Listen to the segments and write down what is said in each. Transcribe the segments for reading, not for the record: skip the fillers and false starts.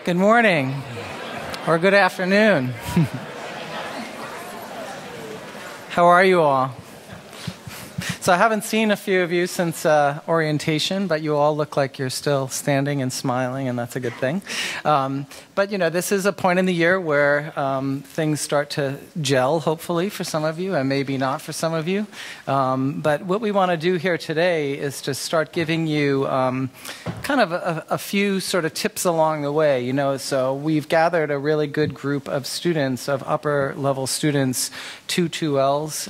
Good morning, or good afternoon. How are you all? So I haven't seen a few of you since orientation, but you all look like you're still standing and smiling, and that's a good thing. But you know, this is a point in the year where things start to gel, hopefully, for some of you, and maybe not for some of you. But what we want to do here today is to start giving you kind of a few sort of tips along the way. You know, so we've gathered a really good group of students, of upper-level students, two 2Ls,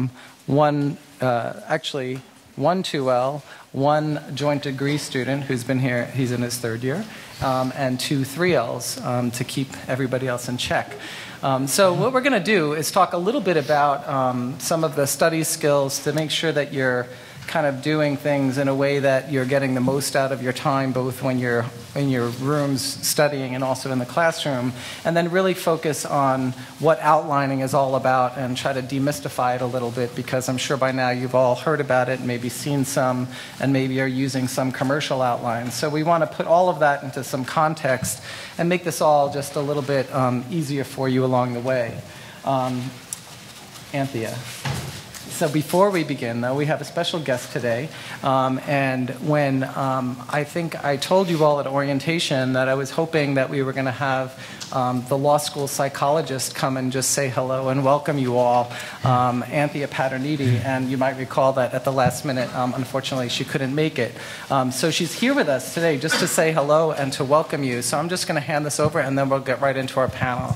actually one 2L, one joint degree student who's been here, he's in his third year, and two 3Ls to keep everybody else in check. So what we're going to do is talk a little bit about some of the study skills to make sure that you're kind of doing things in a way that you're getting the most out of your time, both when you're in your rooms studying and also in the classroom, and then really focus on what outlining is all about and try to demystify it a little bit, because I'm sure by now you've all heard about it, maybe seen some, and maybe are using some commercial outlines. So we want to put all of that into some context and make this all just a little bit easier for you along the way. Anthea. So before we begin, though, we have a special guest today. And when I think I told you all at orientation that I was hoping that we were going to have the law school psychologist come and just say hello and welcome you all, Anthea Paterniti. And you might recall that at the last minute, unfortunately, she couldn't make it. So she's here with us today just to say hello and to welcome you. So I'm just going to hand this over, and then we'll get right into our panel.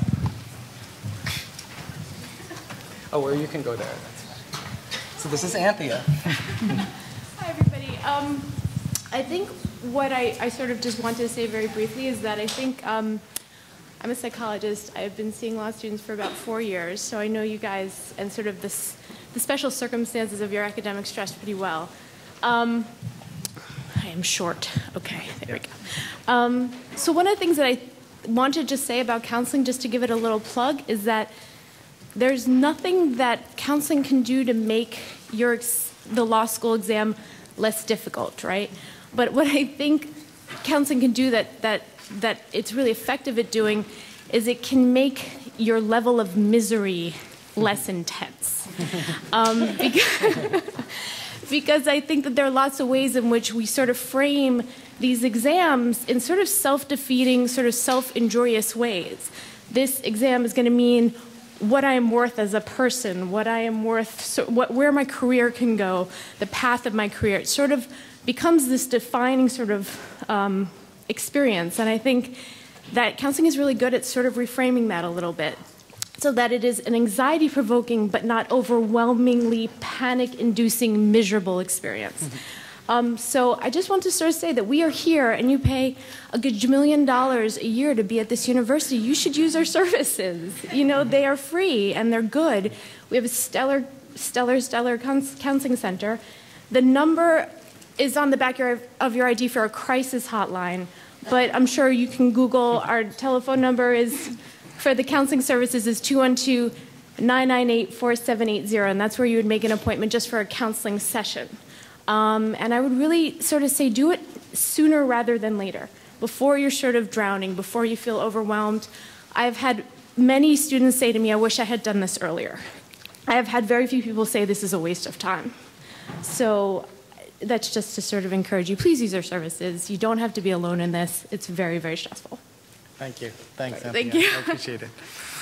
Oh, or you can go there. So this is Anthea. Hi, everybody. I think what I sort of just want to say very briefly is that I think I'm a psychologist. I've been seeing law students for about 4 years, so I know you guys and sort of the special circumstances of your academic stress pretty well. I am short. Okay, there we go. So one of the things that I want to just say about counseling, just to give it a little plug, is that there's nothing that counseling can do to make the law school exam less difficult, right? But what I think counseling can do that it's really effective at doing is it can make your level of misery less intense. Because I think that there are lots of ways in which we sort of frame these exams in sort of self-defeating, sort of self-injurious ways. This exam is going to mean what I am worth as a person, what I am worth, so where my career can go, the path of my career. It sort of becomes this defining sort of experience. And I think that counseling is really good at sort of reframing that a little bit, so that it is an anxiety-provoking but not overwhelmingly panic-inducing, miserable experience. So I just want to sort of say that we are here, and you pay a gajillion dollars a year to be at this university. You should use our services. You know, they are free and they're good. We have a stellar counseling center. The number is on the back of your ID for our crisis hotline, but I'm sure you can Google. Our telephone number is for the counseling services is 212-998-4780, and that's where you would make an appointment just for a counseling session. And I would really sort of say do it sooner rather than later, before you're sort of drowning, before you feel overwhelmed. I've had many students say to me, I wish I had done this earlier. I have had very few people say this is a waste of time. So that's just to sort of encourage you. Please use our services. You don't have to be alone in this. It's very, very stressful. Thank you. Thanks, Anthea. Thank you. I appreciate it.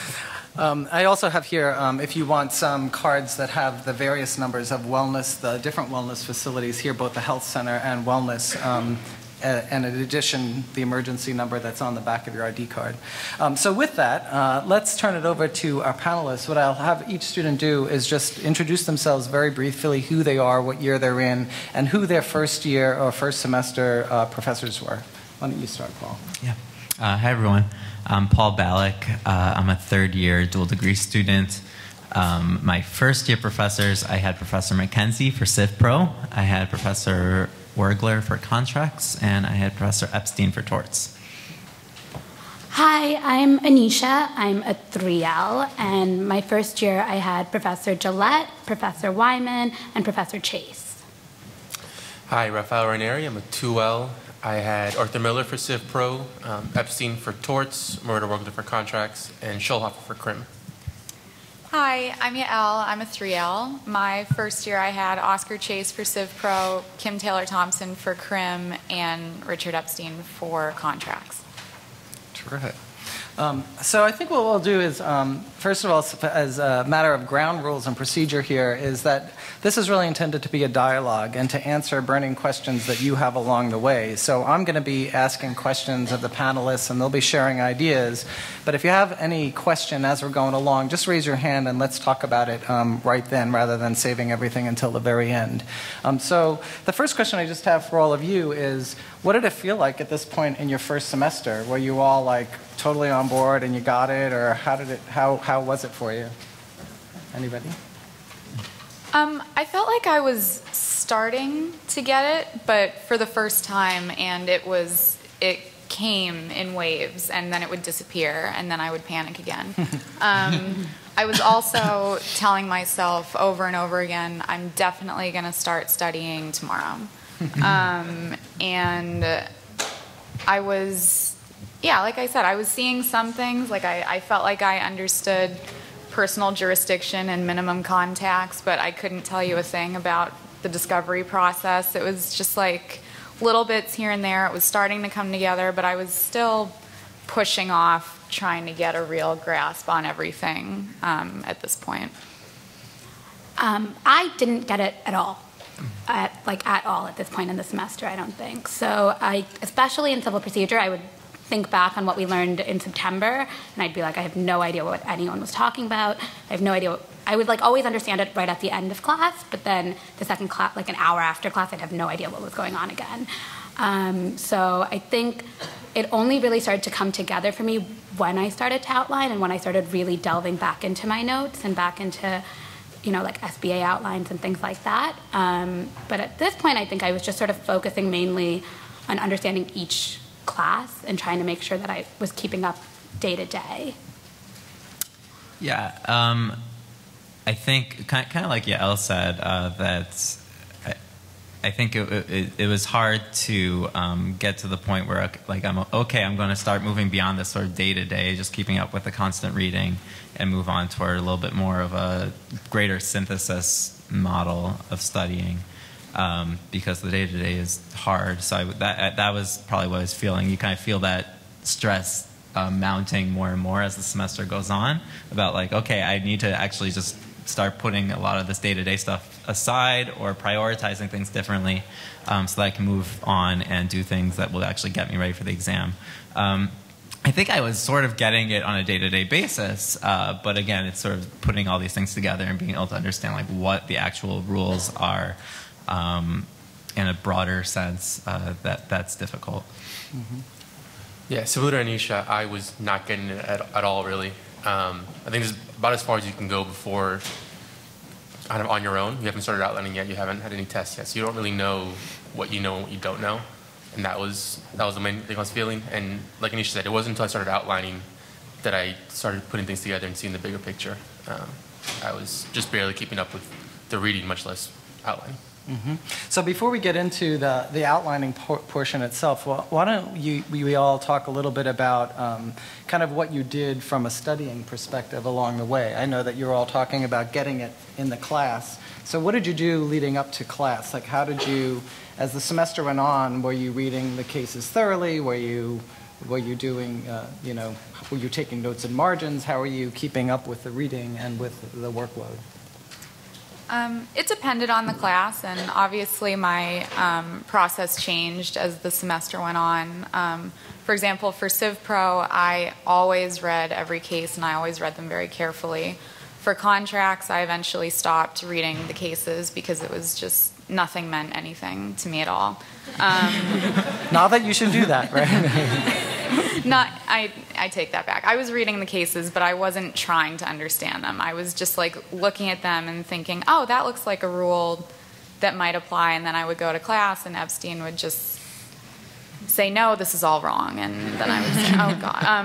I also have here, if you want some cards that have the various numbers of wellness, the different wellness facilities here, both the health center and wellness, and in addition, the emergency number that's on the back of your ID card. So with that, let's turn it over to our panelists. What I'll have each student do is just introduce themselves very briefly, who they are, what year they're in, and who their first year or first semester professors were. Why don't you start, Paul? Yeah. Hi, everyone. I'm Paul Balik. I'm a third-year dual-degree student. My first-year professors, I had Professor McKenzie for Civ Pro, I had Professor Wergler for Contracts, and I had Professor Epstein for Torts. Hi, I'm Anisha. I'm a 3L, and my first year I had Professor Gillette, Professor Wyman, and Professor Chase. Hi, Rafael Reyneri. I'm a 2L. I had Arthur Miller for Civ Pro, Epstein for torts, Murder for contracts, and Schulhofer for crim. Hi, I'm Yael. I'm a 3L. My first year I had Oscar Chase for Civ Pro, Kim Taylor Thompson for crim, and Richard Epstein for contracts. Terrific. So I think what we'll do is, first of all, as a matter of ground rules and procedure here, is that this is really intended to be a dialogue and to answer burning questions that you have along the way. So I'm going to be asking questions of the panelists, and they'll be sharing ideas. But if you have any question as we're going along, just raise your hand and let's talk about it right then, rather than saving everything until the very end. So the first question I just have for all of you is, what did it feel like at this point in your first semester? Were you all like totally on board and you got it, or how was it for you? Anybody? I felt like I was starting to get it, but for the first time, and it came in waves, and then it would disappear, and then I would panic again. I was also telling myself over and over again, I'm definitely going to start studying tomorrow. And I was, like I said, I was seeing some things, like I felt like I understood personal jurisdiction and minimum contacts, but I couldn't tell you a thing about the discovery process. It was just like little bits here and there. It was starting to come together, but I was still pushing off trying to get a real grasp on everything at this point. I didn't get it at all. At all at this point in the semester, I don't think. So especially in civil procedure, I would think back on what we learned in September, and I'd be like, I have no idea what anyone was talking about. I have no idea. I would like always understand it right at the end of class, but then the second class, like an hour after class, I'd have no idea what was going on again. So I think it only really started to come together for me when I started to outline and when I started really delving back into my notes and back into, like SBA outlines and things like that. But at this point, I think I was just sort of focusing mainly on understanding each class and trying to make sure that I was keeping up day to day. Yeah, I think kind of like Yael said, that I think it was hard to get to the point where like I'm going to start moving beyond this sort of day to day, just keeping up with the constant reading, and move on toward a little bit more of a greater synthesis model of studying. Because the day-to-day is hard. So that was probably what I was feeling. You kind of feel that stress mounting more and more as the semester goes on, about like, okay, I need to actually just start putting a lot of this day-to-day stuff aside or prioritizing things differently, so that I can move on and do things that will actually get me ready for the exam. I think I was sort of getting it on a day-to-day basis, but again, it's sort of putting all these things together and being able to understand like what the actual rules are. In a broader sense, that's difficult. Mm-hmm. Yeah, similar to Anisha, I was not getting it at all, really. I think this is about as far as you can go before kind of on your own. You haven't started outlining yet. You haven't had any tests yet, so you don't really know what you know and what you don't know. And that was the main thing I was feeling. And like Anisha said, it wasn't until I started outlining that I started putting things together and seeing the bigger picture. I was just barely keeping up with the reading, much less outlining. Mm-hmm. So before we get into the outlining portion itself, why don't we all talk a little bit about kind of what you did from a studying perspective along the way. I know that you're all talking about getting it in the class. So what did you do leading up to class? Like how did you, as the semester went on, were you reading the cases thoroughly? Were you doing, were you taking notes and margins? How were you keeping up with the reading and with the workload? It depended on the class, and obviously my process changed as the semester went on. For example, for Civ Pro, I always read every case, and I always read them very carefully. For contracts, I eventually stopped reading the cases because it was just nothing meant anything to me at all. Not that you should do that, right? I take that back. I was reading the cases, but I wasn't trying to understand them. I was just like looking at them and thinking, oh, that looks like a rule that might apply, and then I would go to class and Epstein would just say, no, this is all wrong, and then I would say, oh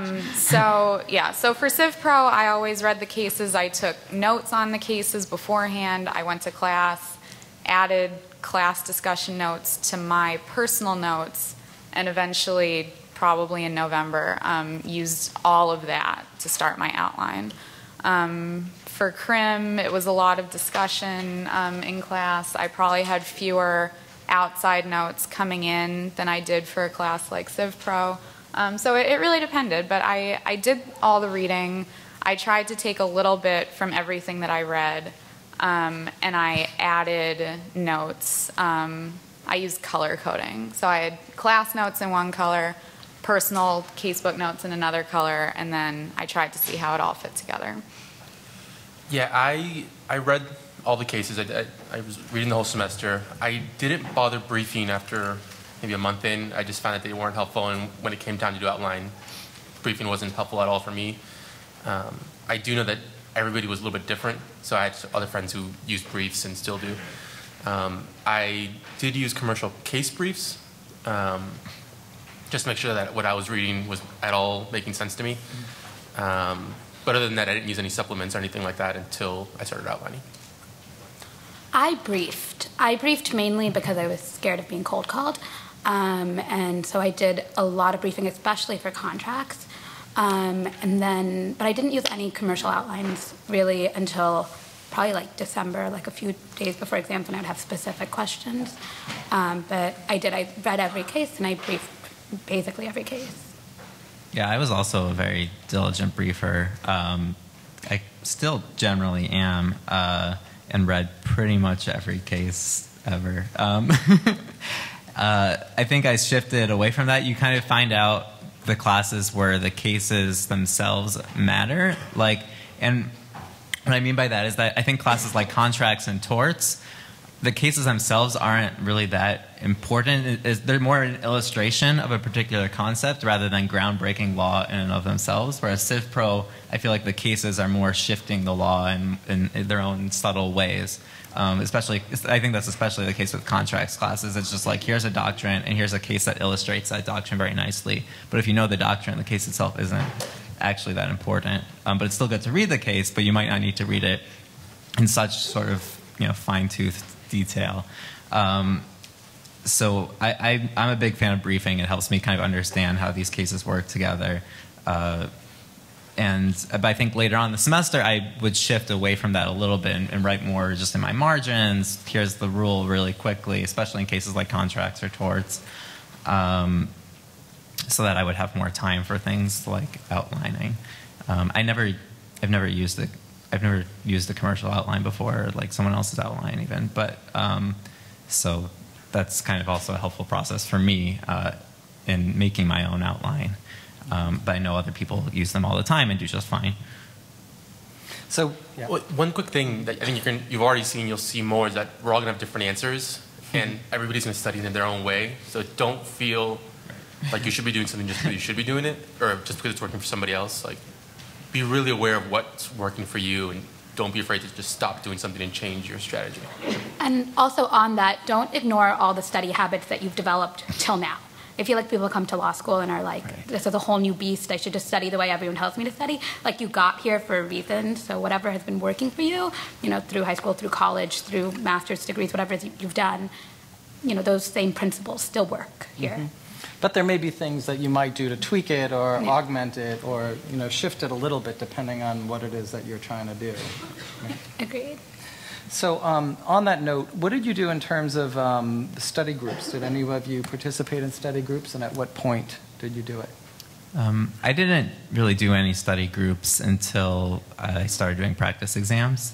God. So for Civ Pro, I always read the cases. I took notes on the cases beforehand. I went to class, added class discussion notes to my personal notes, and eventually, probably in November, used all of that to start my outline. For crim, it was a lot of discussion in class. I probably had fewer outside notes coming in than I did for a class like Civ Pro. So it really depended, but I did all the reading. I tried to take a little bit from everything that I read, and I added notes. I used color coding. So I had class notes in one color, personal casebook notes in another color, and then I tried to see how it all fit together. Yeah, I read all the cases. I was reading the whole semester. I didn't bother briefing after maybe a month in. I just found that they weren't helpful, and when it came time to do outline, briefing wasn't helpful at all for me. I do know that everybody was a little bit different, so I had other friends who used briefs and still do. I did use commercial case briefs, just to make sure that what I was reading was at all making sense to me. But other than that, I didn't use any supplements or anything like that until I started outlining. I briefed mainly because I was scared of being cold called. And so I did a lot of briefing, especially for contracts. But I didn't use any commercial outlines really until probably like December, like a few days before exams when I'd have specific questions. But I read every case and I briefed basically every case. Yeah, I was also a very diligent briefer. I still generally am, and read pretty much every case ever. I think I shifted away from that. You kind of find out the classes where the cases themselves matter. And what I mean by that is that I think classes like contracts and torts, the cases themselves aren't really that important. They're more an illustration of a particular concept rather than groundbreaking law in and of themselves. Whereas Civ Pro, I feel like the cases are more shifting the law in their own subtle ways. Especially, I think that's especially the case with contracts classes. It's just like, here's a doctrine, and here's a case that illustrates that doctrine very nicely. But if you know the doctrine, the case itself isn't actually that important. But it's still good to read the case, but you might not need to read it in such sort of fine-toothed detail. So I'm a big fan of briefing. It helps me kind of understand how these cases work together. But I think later on in the semester, I would shift away from that a little bit and write more just in my margins. Here's the rule really quickly, especially in cases like contracts or torts, so that I would have more time for things like outlining. I've never used a commercial outline before, like someone else's outline even. But so that's kind of also a helpful process for me in making my own outline. But I know other people use them all the time and do just fine. So, yeah. Well, one quick thing that I think you've already seen, you'll see more, is that we're all going to have different answers, and everybody's going to study in their own way. So don't feel like you should be doing something just because you should be doing it, or just because it's working for somebody else. Like, be really aware of what's working for you, and don't be afraid to just stop doing something and change your strategy. And also on that, don't ignore all the study habits that you've developed till now. I feel like people come to law school and are like, this is a whole new beast. I should just study the way everyone tells me to study. Like, you got here for a reason. So whatever has been working for you, through high school, through college, through master's degrees, whatever it is you've done, those same principles still work here. Mm-hmm. But there may be things that you might do to tweak it or augment it or shift it a little bit depending on what it is that you're trying to do. Right? Agreed. So on that note, what did you do in terms of study groups? Did any of you participate in study groups, and at what point did you do it? I didn't really do any study groups until I started doing practice exams.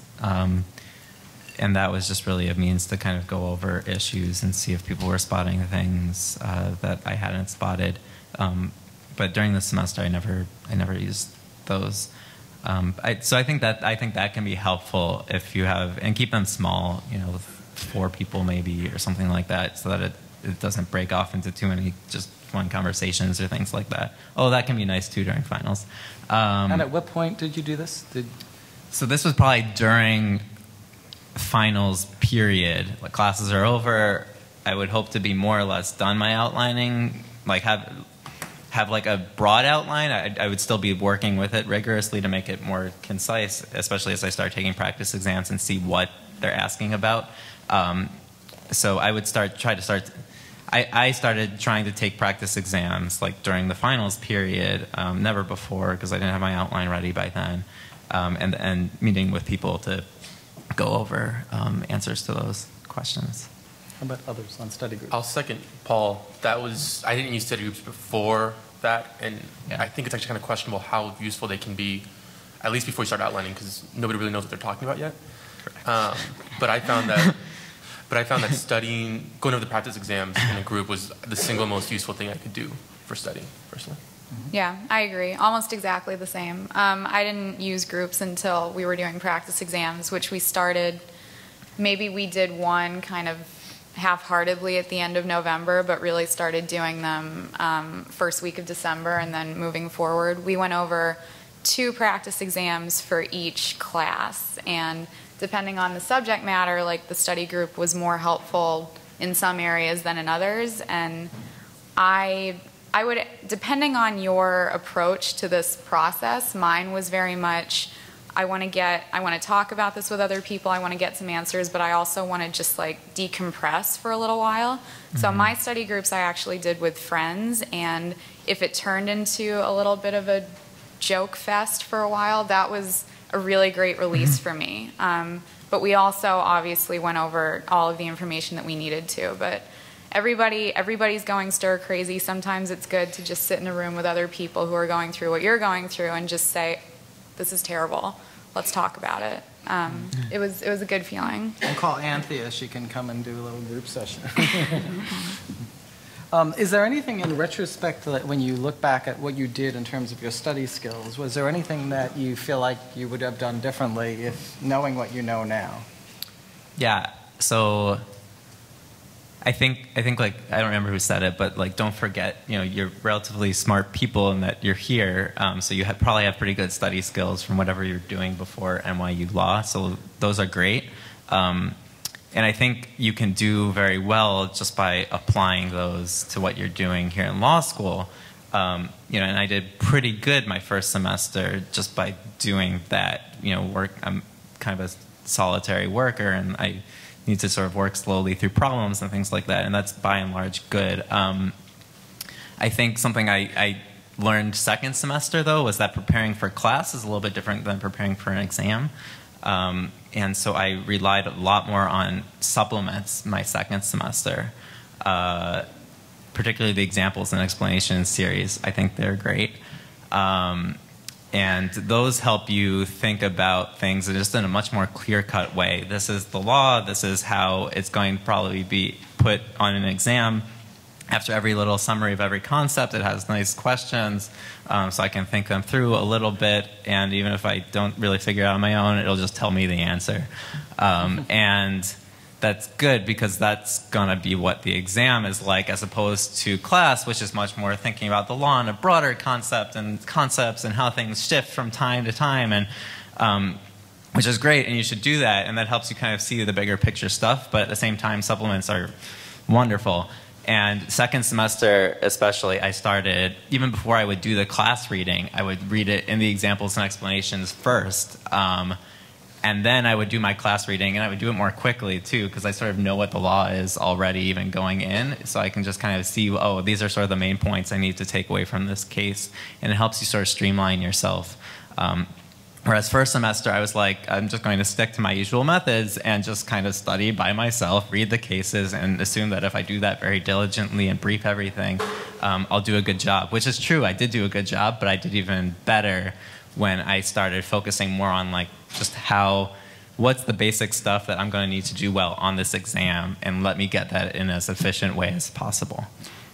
And that was just really a means to kind of go over issues and see if people were spotting things that I hadn't spotted. But during the semester, I never used those. So I think that can be helpful if you have, and keep them small, 4 people maybe or something like that, so that it doesn't break off into too many just fun conversations or things like that. Oh, that can be nice too during finals. And at what point did you do this? So this was probably during finals period. Like, classes are over. I would hope to be more or less done my outlining, like have like a broad outline. I would still be working with it rigorously to make it more concise, especially as I start taking practice exams and see what they're asking about. So I would I started trying to take practice exams like during the finals period, never before because I didn't have my outline ready by then, and meeting with people to go over answers to those questions. How about others on study groups? I'll second Paul. I didn't use study groups before that, and I think it's actually kind of questionable how useful they can be, at least before you start outlining, because nobody really knows what they're talking about yet. But I found that studying, going over the practice exams in a group was the single most useful thing I could do for studying, personally. Yeah, I agree. Almost exactly the same. I didn't use groups until we were doing practice exams, which we started, maybe we did one kind of half-heartedly at the end of November, but really started doing them first week of December and then moving forward. We went over 2 practice exams for each class, and depending on the subject matter, like the study group was more helpful in some areas than in others, and I would, depending on your approach to this process, mine was very much, I want to talk about this with other people, I want to get some answers, but I also want to just like decompress for a little while. So my study groups I actually did with friends, and if it turned into a little bit of a joke fest for a while, that was a really great release for me. But we also obviously went over all of the information that we needed to, but everybody's going stir crazy. Sometimes it's good to just sit in a room with other people who are going through what you're going through and just say, this is terrible, let's talk about it. It was a good feeling. And call Anthea, she can come and do a little group session. Is there anything in retrospect that when you look back at what you did in terms of your study skills, was there anything that you feel like you would have done differently if knowing what you know now? Yeah, so I think like, I don't remember who said it, but like, don't forget, you're relatively smart people and that you're here, so you probably have pretty good study skills from whatever you're doing before NYU Law, so those are great. And I think you can do very well just by applying those to what you're doing here in law school. And I did pretty good my first semester just by doing that, work. I'm kind of a solitary worker, and I need to sort of work slowly through problems and things like that, and that's by and large good. I think something I learned second semester, though, was that preparing for class is a little bit different than preparing for an exam. And so I relied a lot more on supplements my second semester, particularly the examples and explanations series. I think they're great. And those help you think about things just in a much more clear-cut way. This is the law. This is how it's going to probably be put on an exam. After every little summary of every concept, it has nice questions, so I can think them through a little bit. And even if I don't really figure it out on my own, it'll just tell me the answer. And that's good because that's going to be what the exam is like, as opposed to class, which is much more thinking about the law in a broader concepts and how things shift from time to time, and which is great, and you should do that, and that helps you kind of see the bigger picture stuff. But at the same time, supplements are wonderful. And second semester especially, I started, even before I would do the class reading, I would read it in the examples and explanations first. And then I would do my class reading, and I would do it more quickly too, because I sort of know what the law is already even going in, so I can just kind of see, oh, these are sort of the main points I need to take away from this case, and it helps you sort of streamline yourself. Whereas first semester, I was like, I'm just going to stick to my usual methods and just kind of study by myself, read the cases, and assume that if I do that very diligently and brief everything, I'll do a good job, which is true. I did do a good job, but I did even better when I started focusing more on like just what's the basic stuff that I'm going to need to do well on this exam, and let me get that in as efficient way as possible.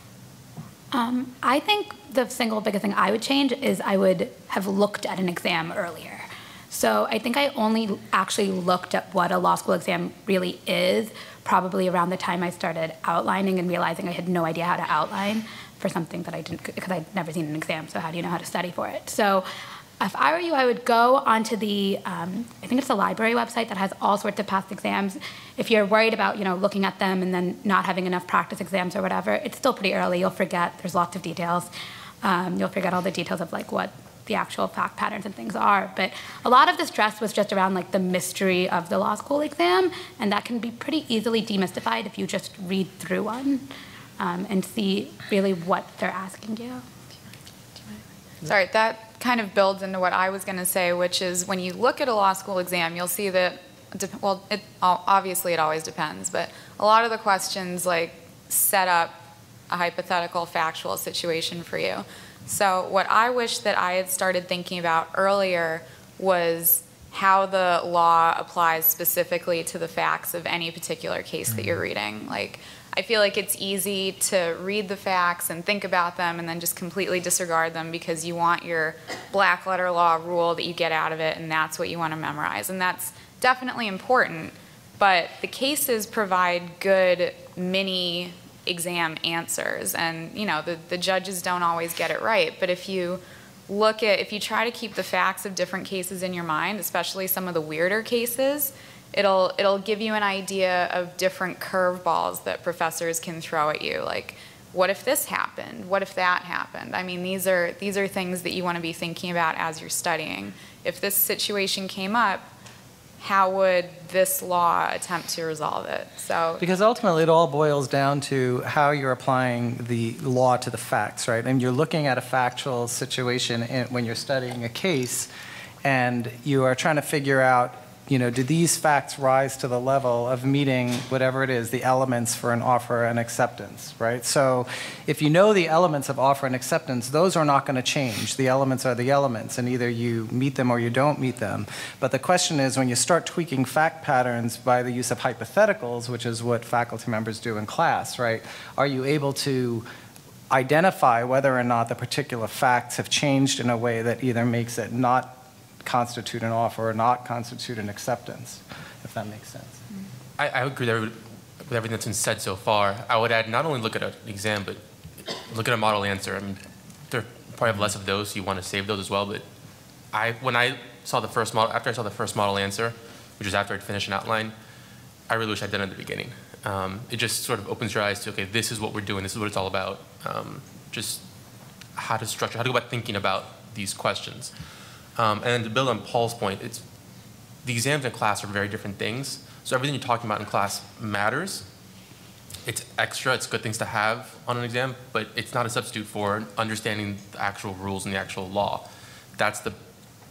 I think the single biggest thing I would change is I would have looked at an exam earlier. So I think I only actually looked at what a law school exam really is probably around the time I started outlining and realizing I had no idea how to outline for something that I didn't, because I'd never seen an exam, so how do you know how to study for it? So if I were you, I would go onto the, I think it's the library website that has all sorts of past exams. If you're worried about, looking at them and then not having enough practice exams or whatever, it's still pretty early. You'll forget. There's lots of details. You'll forget all the details of like what the actual fact patterns and things are. But a lot of the stress was just around like the mystery of the law school exam, and that can be pretty easily demystified if you just read through one. and see really what they're asking you. Sorry, that kind of builds into what I was going to say, which is when you look at a law school exam, you'll see that, well, obviously it always depends, but a lot of the questions like set up a hypothetical factual situation for you. So what I wish that I had started thinking about earlier was how the law applies specifically to the facts of any particular case that you're reading. Like, I feel like it's easy to read the facts and think about them and then just completely disregard them because you want your black letter law rule that you get out of it, and that's what you want to memorize. And that's definitely important, but the cases provide good mini exam answers, and you know, the judges don't always get it right. But if you try to keep the facts of different cases in your mind, especially some of the weirder cases, it'll give you an idea of different curveballs that professors can throw at you. Like, what if this happened? What if that happened? I mean, these are things that you want to be thinking about as you're studying. If this situation came up, how would this law attempt to resolve it? So, because ultimately it all boils down to how you're applying the law to the facts, right? And you're looking at a factual situation when you're studying a case, and you are trying to figure out, you know, do these facts rise to the level of meeting whatever it is, the elements for an offer and acceptance, right? So if you know the elements of offer and acceptance, those are not going to change. The elements are the elements, and either you meet them or you don't meet them. But the question is, when you start tweaking fact patterns by the use of hypotheticals, which is what faculty members do in class, right? Are you able to identify whether or not the particular facts have changed in a way that either makes it not constitute an offer or not constitute an acceptance, if that makes sense. I agree with everything that's been said so far. I would add, not only look at an exam, but look at a model answer. I mean, there probably have less of those, so you want to save those as well. But when I saw the first model, after I saw the first model answer, which was after I'd finished an outline, I really wish I'd done it at the beginning. It just sort of opens your eyes to, okay, this is what we're doing, this is what it's all about. Just how to structure, how to go about thinking about these questions. And then to build on Paul's point, the exams in class are very different things. So everything you're talking about in class matters. It's extra, it's good things to have on an exam, but it's not a substitute for understanding the actual rules and the actual law. That's the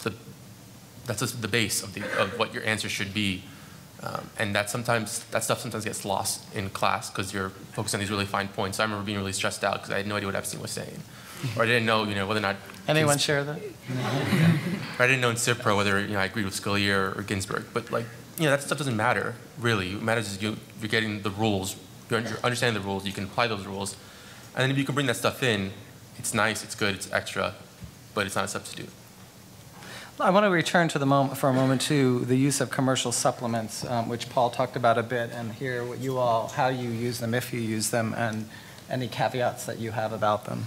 base of what your answer should be. And that stuff sometimes gets lost in class because you're focused on these really fine points. So I remember being really stressed out because I had no idea what Epstein was saying. Or I didn't know, whether or not... Anyone share that? Or I didn't know in CivPro whether, I agreed with Scalia or Ginsburg. But, that stuff doesn't matter, really. What matters is you're getting the rules, you're understanding the rules, you can apply those rules. And then if you can bring that stuff in, it's nice, it's good, it's extra, but it's not a substitute. I want to return to for a moment to the use of commercial supplements, which Paul talked about a bit, and hear how you use them, if you use them, and any caveats that you have about them.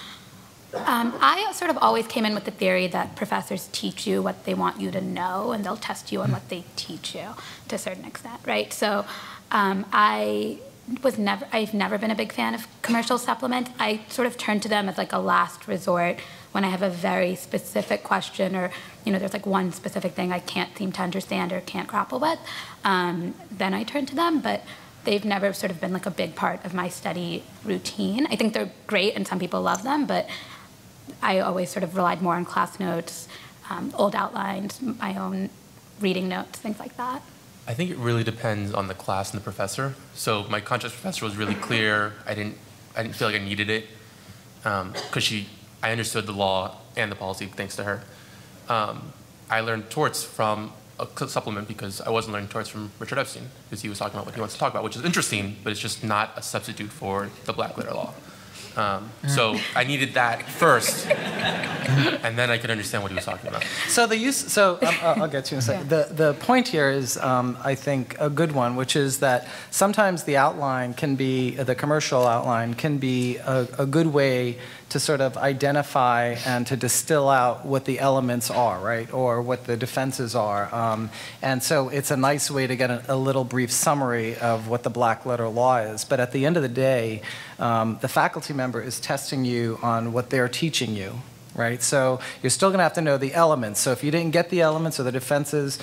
I sort of always came in with the theory that professors teach you what they want you to know, and they'll test you on what they teach you to a certain extent, right? So I've never been a big fan of commercial supplements. I sort of turn to them as like a last resort when I have a very specific question, or there's like one specific thing I can't seem to understand or can't grapple with. Then I turn to them, but they've never sort of been like a big part of my study routine. I think they're great and some people love them, but I always sort of relied more on class notes, old outlines, my own reading notes, things like that. I think it really depends on the class and the professor. So my contrast professor was really clear. I didn't feel like I needed it because I understood the law and the policy thanks to her. I learned torts from a supplement because I wasn't learning torts from Richard Epstein because he was talking about what he wants to talk about, which is interesting, but it's just not a substitute for the black letter law. So I needed that first, and then I could understand what he was talking about. So I'll get to you in a second. Yeah. The point here is, I think, a good one, which is that sometimes the outline can be, the commercial outline can be a good way to sort of identify and to distill out what the elements are, right, or what the defenses are. And so it's a nice way to get a little brief summary of what the black letter law is. But at the end of the day, the faculty member is testing you on what they're teaching you, right? So you're still going to have to know the elements. So if you didn't get the elements or the defenses,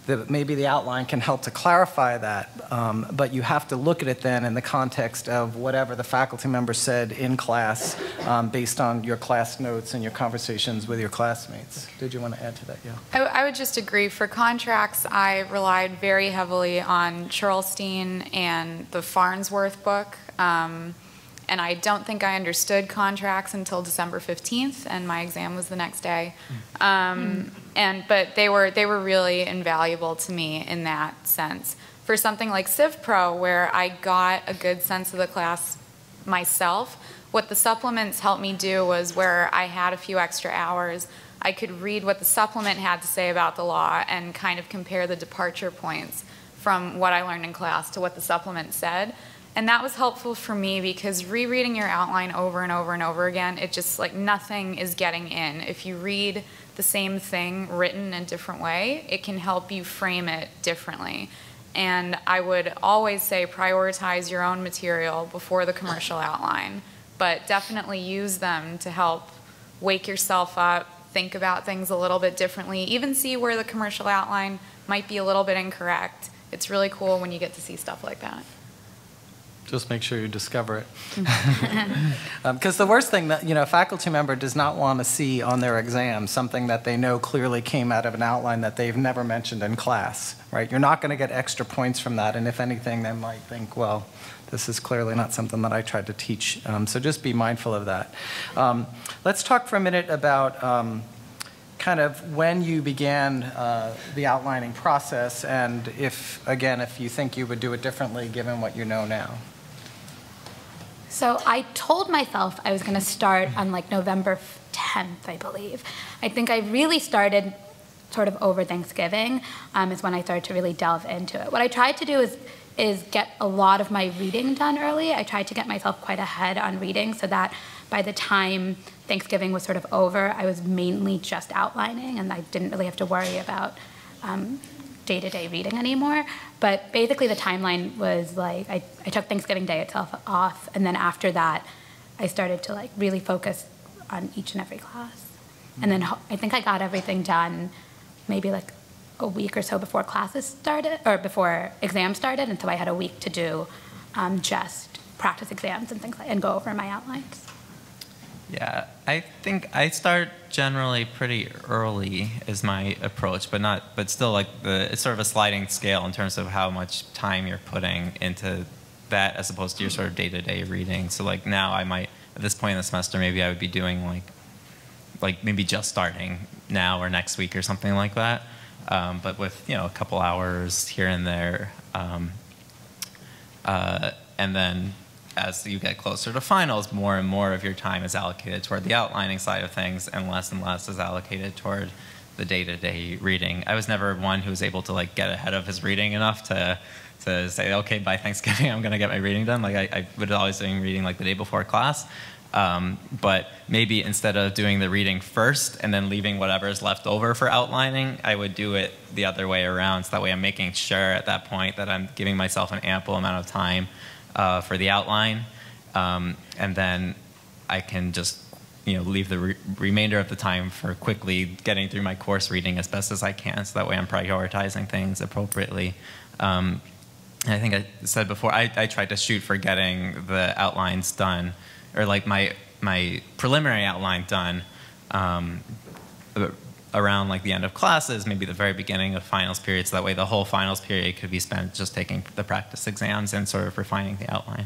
maybe the outline can help to clarify that, but you have to look at it then in the context of whatever the faculty member said in class based on your class notes and your conversations with your classmates. Did you want to add to that, Yael? I would just agree. For contracts, I relied very heavily on Churlstein and the Farnsworth book. And I don't think I understood contracts until December 15th, and my exam was the next day. But they were really invaluable to me in that sense. For something like CivPro, where I got a good sense of the class myself, what the supplements helped me do was where I had a few extra hours, I could read what the supplement had to say about the law and kind of compare the departure points from what I learned in class to what the supplement said. And that was helpful for me because rereading your outline over and over and over again, it just like nothing is getting in. If you read the same thing written in a different way, it can help you frame it differently. And I would always say prioritize your own material before the commercial outline, but definitely use them to help wake yourself up, think about things a little bit differently, even see where the commercial outline might be a little bit incorrect. It's really cool when you get to see stuff like that. Just make sure you discover it. Because the worst thing that, a faculty member does not want to see on their exam something that they know clearly came out of an outline that they've never mentioned in class, right? You're not going to get extra points from that, and if anything, they might think, well, this is clearly not something that I tried to teach. So just be mindful of that. Let's talk for a minute about kind of when you began the outlining process, and if you think you would do it differently given what you know now. So I told myself I was going to start on like November 10th, I believe. I think I really started sort of over Thanksgiving is when I started to really delve into it. What I tried to do is get a lot of my reading done early. I tried to get myself quite ahead on reading so that by the time Thanksgiving was sort of over, I was mainly just outlining and I didn't really have to worry about day-to-day reading anymore. But basically the timeline was like, I took Thanksgiving Day itself off, and then after that, I started to like really focus on each and every class. And then I think I got everything done maybe like a week or so before classes started, or before exams started, and so I had a week to do just practice exams and things like, and go over my outlines. Yeah, I think I start generally pretty early is my approach, but still like it's sort of a sliding scale in terms of how much time you're putting into that as opposed to your sort of day-to-day reading. So like now I might, at this point in the semester, maybe I would be doing like maybe just starting now or next week or something like that. But with, a couple hours here and there. And then as you get closer to finals, more and more of your time is allocated toward the outlining side of things and less is allocated toward the day-to-day reading. I was never one who was able to like get ahead of his reading enough to say, okay, by Thanksgiving I'm going to get my reading done. Like I would always be reading like the day before class. But maybe instead of doing the reading first and then leaving whatever is left over for outlining, I would do it the other way around. So that way I'm making sure at that point that I'm giving myself an ample amount of time for the outline, and then I can just leave the remainder of the time for quickly getting through my course reading as best as I can, so that way I'm prioritizing things appropriately. And I think I said before, I tried to shoot for getting the outlines done, or like my preliminary outline done around like the end of classes, maybe the very beginning of finals period, so that way the whole finals period could be spent just taking the practice exams and sort of refining the outline.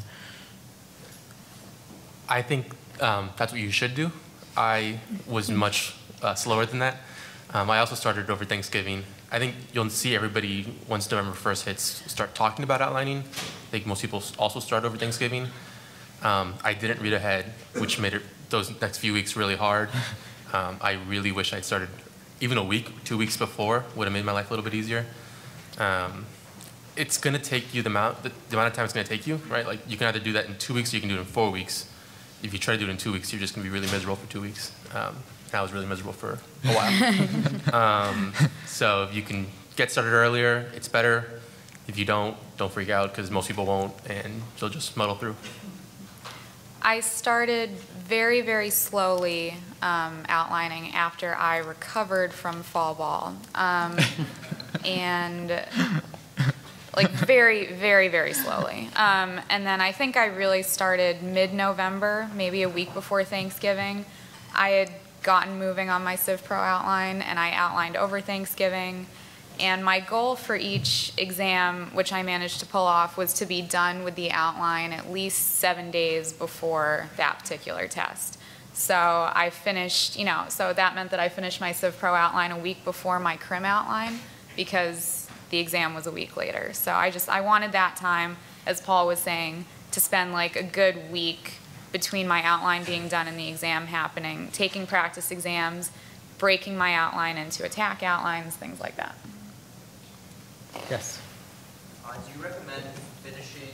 I think that's what you should do. I was much slower than that. I also started over Thanksgiving. I think you'll see everybody, once November 1st hits, start talking about outlining. I think most people also start over Thanksgiving. I didn't read ahead, which made those next few weeks really hard. I really wish I'd started even a week, 2 weeks before would have made my life a little bit easier. It's going to take you the amount of time it's going to take you, right? Like you can either do that in 2 weeks or you can do it in 4 weeks. If you try to do it in 2 weeks, you're just going to be really miserable for 2 weeks. I was really miserable for a while. So if you can get started earlier, it's better. If you don't freak out, because most people won't, and you'll just muddle through. I started very, very slowly outlining after I recovered from fall ball. and like very, very, very slowly. And then I think I really started mid-November, maybe a week before Thanksgiving. I had gotten moving on my Civ Pro outline, and I outlined over Thanksgiving. And my goal for each exam, which I managed to pull off, was to be done with the outline at least 7 days before that particular test. So I finished, you know, so that meant that I finished my Civ Pro outline a week before my Crim outline because the exam was a week later. So I wanted that time, as Paul was saying, to spend like a good week between my outline being done and the exam happening, taking practice exams, breaking my outline into attack outlines, things like that. Yes. Do you recommend finishing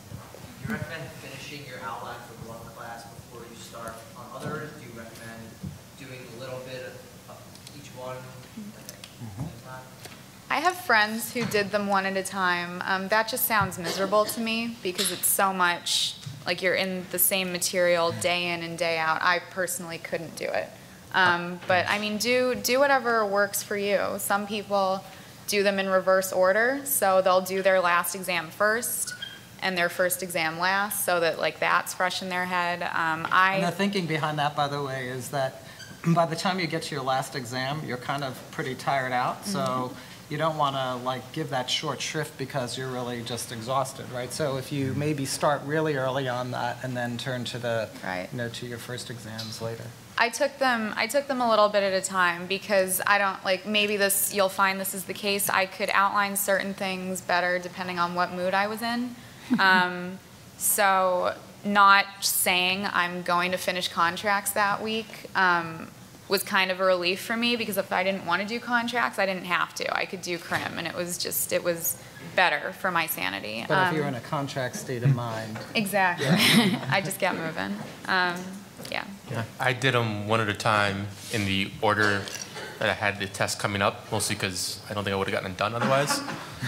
your outline for one class before you start on others? Do you recommend doing a little bit of each one? I have friends who did them one at a time. That just sounds miserable to me because it's so much like you're in the same material day in and day out. I personally couldn't do it. But I mean, do whatever works for you. Some people do them in reverse order, so they'll do their last exam first and their first exam last, so that like that's fresh in their head. And the thinking behind that, by the way, is that by the time you get to your last exam, you're kind of pretty tired out, so you don't want to like give that short shrift because you're really just exhausted, right? So if you maybe start really early on that and then turn to the, you know, to your first exams later. I took them a little bit at a time because I don't like, maybe this, you'll find this is the case. I could outline certain things better depending on what mood I was in. So not saying I'm going to finish contracts that week was kind of a relief for me because if I didn't want to do contracts, I didn't have to. I could do Crim, and it was better for my sanity. But if you're in a contract state of mind. Exactly. I just got moving. Yeah. I did them one at a time in the order that I had the test coming up, mostly because I don't think I would have gotten it done otherwise.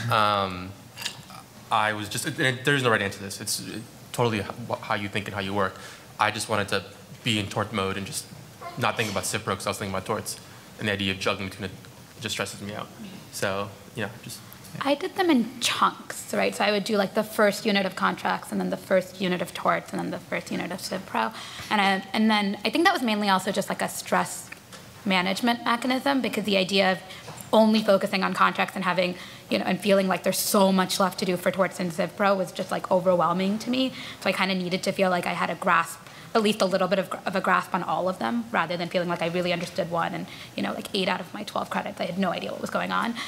I was just, there's no right answer to this. It's totally how you think and how you work. I just wanted to be in tort mode and just not think about Civ Pro because I was thinking about torts. And the idea of juggling between it just stresses me out. So, you know, just. I did them in chunks, right? So I would do like the first unit of contracts and then the first unit of torts and then the first unit of Civ Pro. And then I think that was mainly also just like a stress management mechanism because the idea of only focusing on contracts and having, you know, and feeling like there's so much left to do for torts and Civ Pro was just like overwhelming to me. So I kind of needed to feel like I had a grasp, at least a little bit of a grasp on all of them rather than feeling like I really understood one and, you know, like 8 out of my 12 credits, I had no idea what was going on.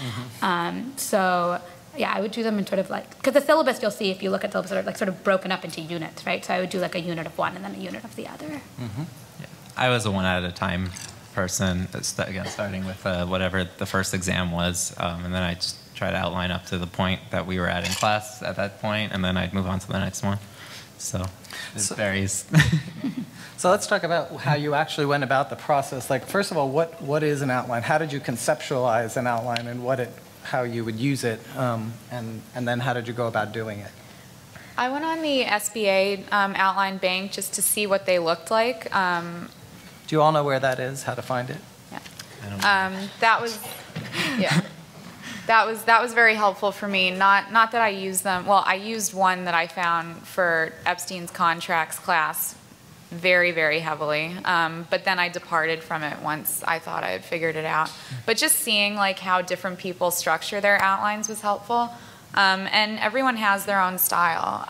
So yeah, I would do them in sort of like, because the syllabus you'll see if you look at the syllabus are like sort of broken up into units, right? So I would do like a unit of one and then a unit of the other. Yeah. I was a one at a time person, again, starting with whatever the first exam was, and then I just try to outline up to the point that we were at in class at that point, and then I'd move on to the next one. So it varies. So let's talk about how you actually went about the process. Like, first of all, what is an outline? How did you conceptualize an outline and how you would use it, and then how did you go about doing it? I went on the SBA outline bank just to see what they looked like. Do you all know where that is, how to find it? Yeah. That was, yeah. That was very helpful for me. Not that I used them. Well, I used one that I found for Epstein's contracts class very, very heavily. But then I departed from it once I thought I had figured it out. But just seeing like how different people structure their outlines was helpful. And everyone has their own style.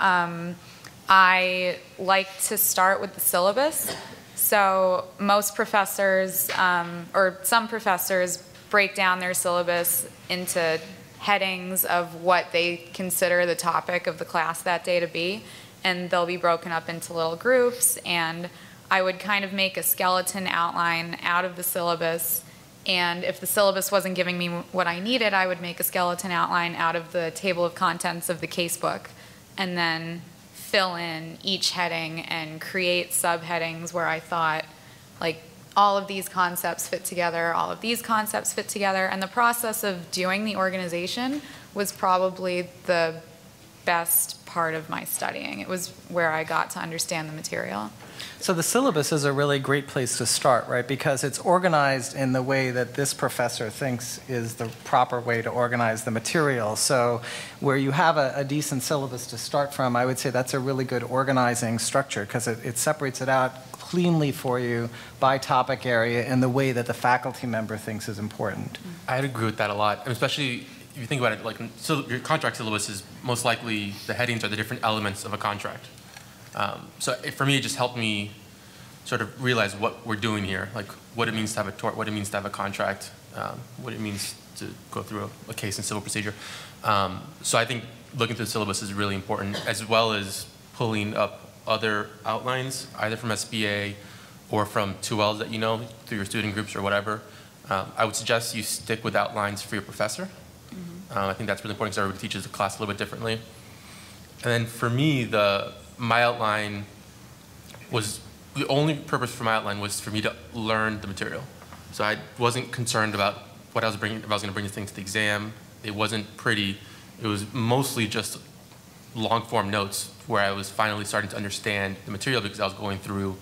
I like to start with the syllabus. So most professors, or some professors, break down their syllabus into headings of what they consider the topic of the class that day to be, and they'll be broken up into little groups, and I would kind of make a skeleton outline out of the syllabus, and if the syllabus wasn't giving me what I needed, I would make a skeleton outline out of the table of contents of the casebook, and then fill in each heading and create subheadings where I thought, like, all of these concepts fit together, all of these concepts fit together, and the process of doing the organization was probably the best part of my studying. It was where I got to understand the material. So the syllabus is a really great place to start, right? Because it's organized in the way that this professor thinks is the proper way to organize the material. So where you have a decent syllabus to start from, I would say that's a really good organizing structure because it separates it out cleanly for you by topic area in the way that the faculty member thinks is important. I'd agree with that a lot, and especially if you think about it, like, so your contract syllabus is most likely the headings are the different elements of a contract. So for me, it just helped me sort of realize what we're doing here, like what it means to have a tort, what it means to have a contract, what it means to go through a case in civil procedure. So I think looking through the syllabus is really important, as well as pulling up other outlines, either from SBA or from 2Ls that you know through your student groups or whatever. I would suggest you stick with outlines for your professor. I think that's really important because everybody teaches the class a little bit differently. And then for me, my outline was, the only purpose for my outline was for me to learn the material. So I wasn't concerned about what I was bringing, if I was going to bring this thing to the exam. It wasn't pretty. It was mostly just long form notes where I was finally starting to understand the material because I was going through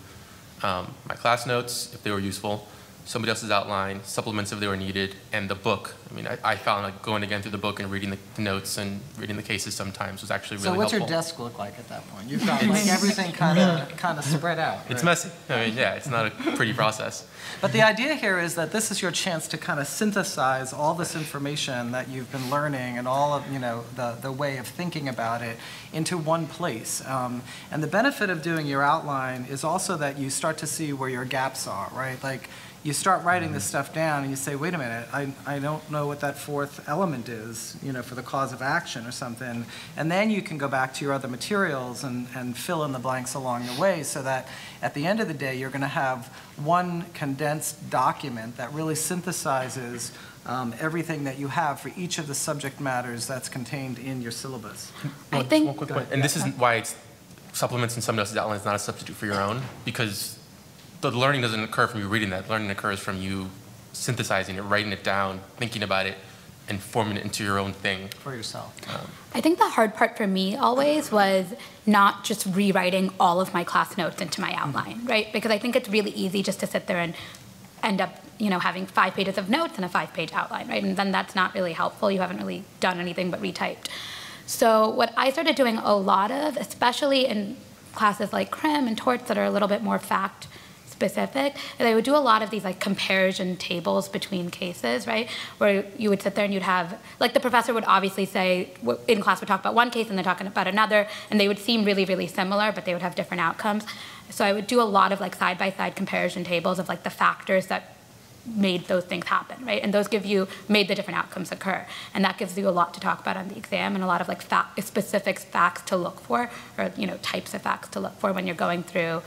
my class notes, if they were useful, somebody else's outline, supplements if they were needed, and the book. I mean, I found like going again through the book and reading the notes and reading the cases sometimes was actually really helpful. So what's your desk look like at that point? You've got like everything kind of spread out. Right? It's messy. I mean, yeah, it's not a pretty process. But the idea here is that this is your chance to kind of synthesize all this information that you've been learning and all of, the way of thinking about it into one place. And the benefit of doing your outline is also that you start to see where your gaps are, right? Like, you start writing this stuff down and you say, wait a minute, I don't know what that fourth element is, for the cause of action or something. And then you can go back to your other materials and fill in the blanks along the way so that at the end of the day, you're going to have one condensed document that really synthesizes everything that you have for each of the subject matters that's contained in your syllabus. I think, one quick point, and this is why it's supplements in somebody else's outline is not a substitute for your own, because the learning doesn't occur from you reading that. Learning occurs from you synthesizing it, writing it down, thinking about it, and forming it into your own thing. For yourself. I think the hard part for me always was not just rewriting all of my class notes into my outline, right? Because I think it's really easy just to sit there and end up, having 5 pages of notes and a 5-page outline, right? And then that's not really helpful. You haven't really done anything but retyped. So what I started doing a lot of, especially in classes like crim and torts that are a little bit more fact specific, and I would do a lot of these like comparison tables between cases, right? Where you would sit there and you'd have, like the professor would obviously say, in class would talk about one case and they're talking about another, and they would seem really, really similar, but they would have different outcomes. So I would do a lot of like side-by-side comparison tables of like the factors that made those things happen, right? And those made the different outcomes occur. And that gives you a lot to talk about on the exam and a lot of like specific facts to look for, or types of facts to look for when you're going through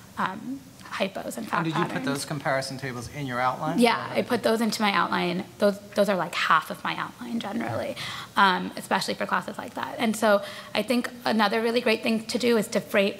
hypos and fact patterns. And did you put those comparison tables in your outline? Yeah, I put those into my outline. Those are like half of my outline generally, especially for classes like that. And so I think another really great thing to do is to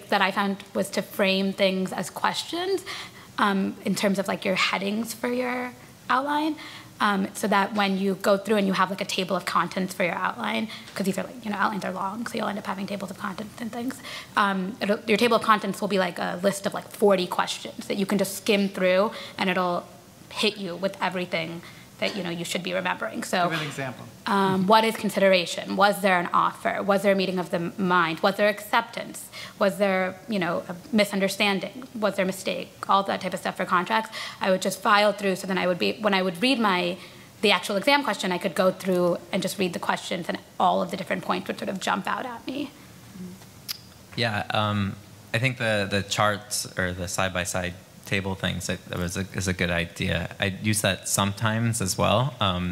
frame things as questions in terms of like your headings for your outline. So that when you go through and you have like a table of contents for your outline, because these are like, outlines are long, so you'll end up having tables of contents and things. Your table of contents will be like a list of like 40 questions that you can just skim through and it'll hit you with everything that you should be remembering. So, give an example. What is consideration? Was there an offer? Was there a meeting of the mind? Was there acceptance? Was there, a misunderstanding? Was there a mistake? All that type of stuff for contracts. I would just file through, so then when I would read the actual exam question, I could go through and just read the questions, and all of the different points would sort of jump out at me. Yeah, I think the charts or the side-by-side table things is a good idea. I use that sometimes as well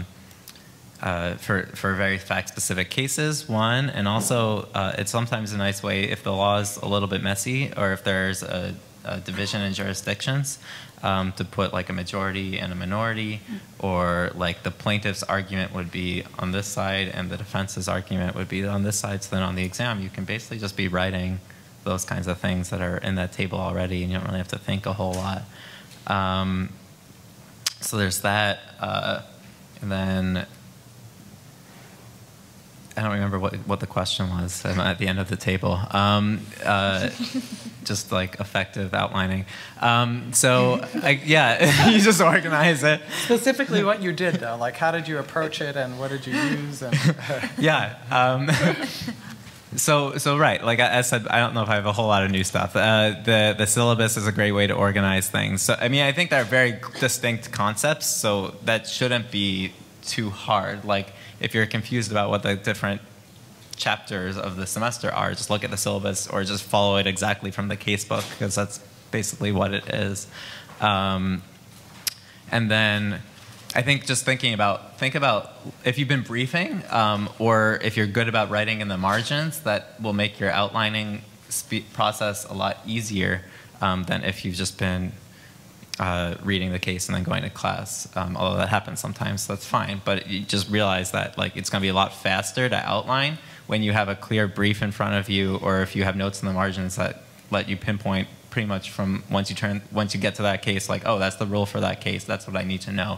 for very fact-specific cases, one, and also it's sometimes a nice way if the law is a little bit messy or if there's a division in jurisdictions to put like a majority and a minority, or like the plaintiff's argument would be on this side and the defense's argument would be on this side. So then on the exam, you can basically just be writing those kinds of things that are in that table already, and you don't really have to think a whole lot. So there's that. And then I don't remember what the question was. I'm at the end of the table. Just like effective outlining. Yeah, you just organize it. Specifically what you did, though. Like, how did you approach it, and what did you use? And yeah. So right, like I said, I don't know if I have a whole lot of new stuff. The syllabus is a great way to organize things. So I mean, I think they're very distinct concepts, so that shouldn't be too hard. Like, if you're confused about what the different chapters of the semester are, just look at the syllabus or just follow it exactly from the casebook, because that's basically what it is. And then I think just think about if you've been briefing, or if you're good about writing in the margins, that will make your outlining process a lot easier than if you've just been reading the case and then going to class. Although that happens sometimes, so that's fine. But you just realize that like it's going to be a lot faster to outline when you have a clear brief in front of you, or if you have notes in the margins that let you pinpoint pretty much from once you get to that case, like, oh, that's the rule for that case, that's what I need to know.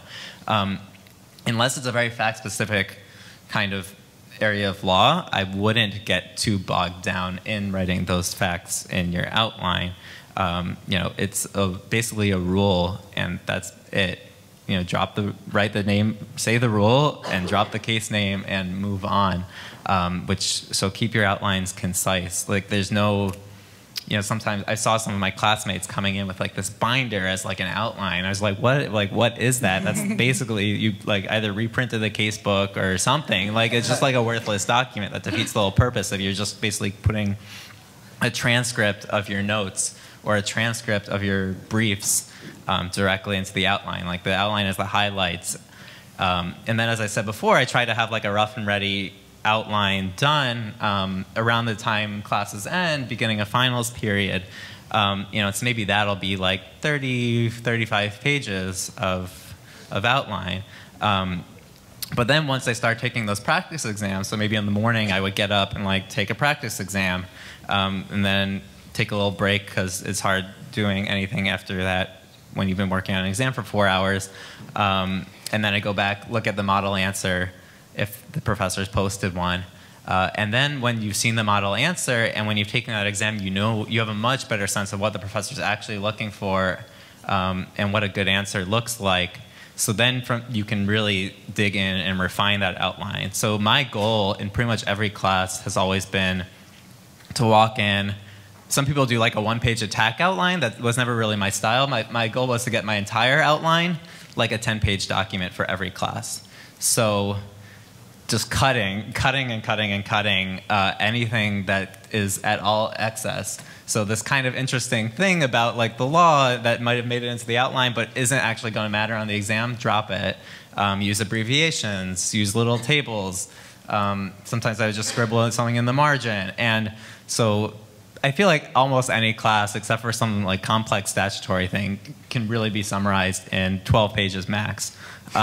Unless it's a very fact-specific kind of area of law, I wouldn't get too bogged down in writing those facts in your outline. You know, it's basically a rule, and that's it. You know, write the name, say the rule, and drop the case name, and move on. So keep your outlines concise. Like, there's no, you know, sometimes I saw some of my classmates coming in with like this binder as like an outline. I was like, what is that? That's basically, you like either reprinted the case book or something. Like, it's just like a worthless document that defeats the whole purpose of you're just basically putting a transcript of your notes or a transcript of your briefs directly into the outline. Like, the outline is the highlights. And then, as I said before, I try to have like a rough and ready outline done around the time classes end, beginning of finals period. You know, it's maybe that'll be like 30, 35 pages of outline. But then once I start taking those practice exams, so maybe in the morning I would get up and like take a practice exam, and then take a little break because it's hard doing anything after that when you've been working on an exam for 4 hours. And then I go back, look at the model answer if the professor's posted one. And then when you've seen the model answer and when you've taken that exam, you know, you have a much better sense of what the professor's actually looking for, and what a good answer looks like. So then you can really dig in and refine that outline. So my goal in pretty much every class has always been to walk in. Some people do like a one-page attack outline. That was never really my style. My goal was to get my entire outline like a 10-page document for every class. So just cutting anything that is at all excess. So this kind of interesting thing about like the law that might have made it into the outline but isn't actually going to matter on the exam, drop it. Use abbreviations, use little tables. Sometimes I would just scribble something in the margin. And so I feel like almost any class, except for some like complex statutory thing, can really be summarized in 12 pages max.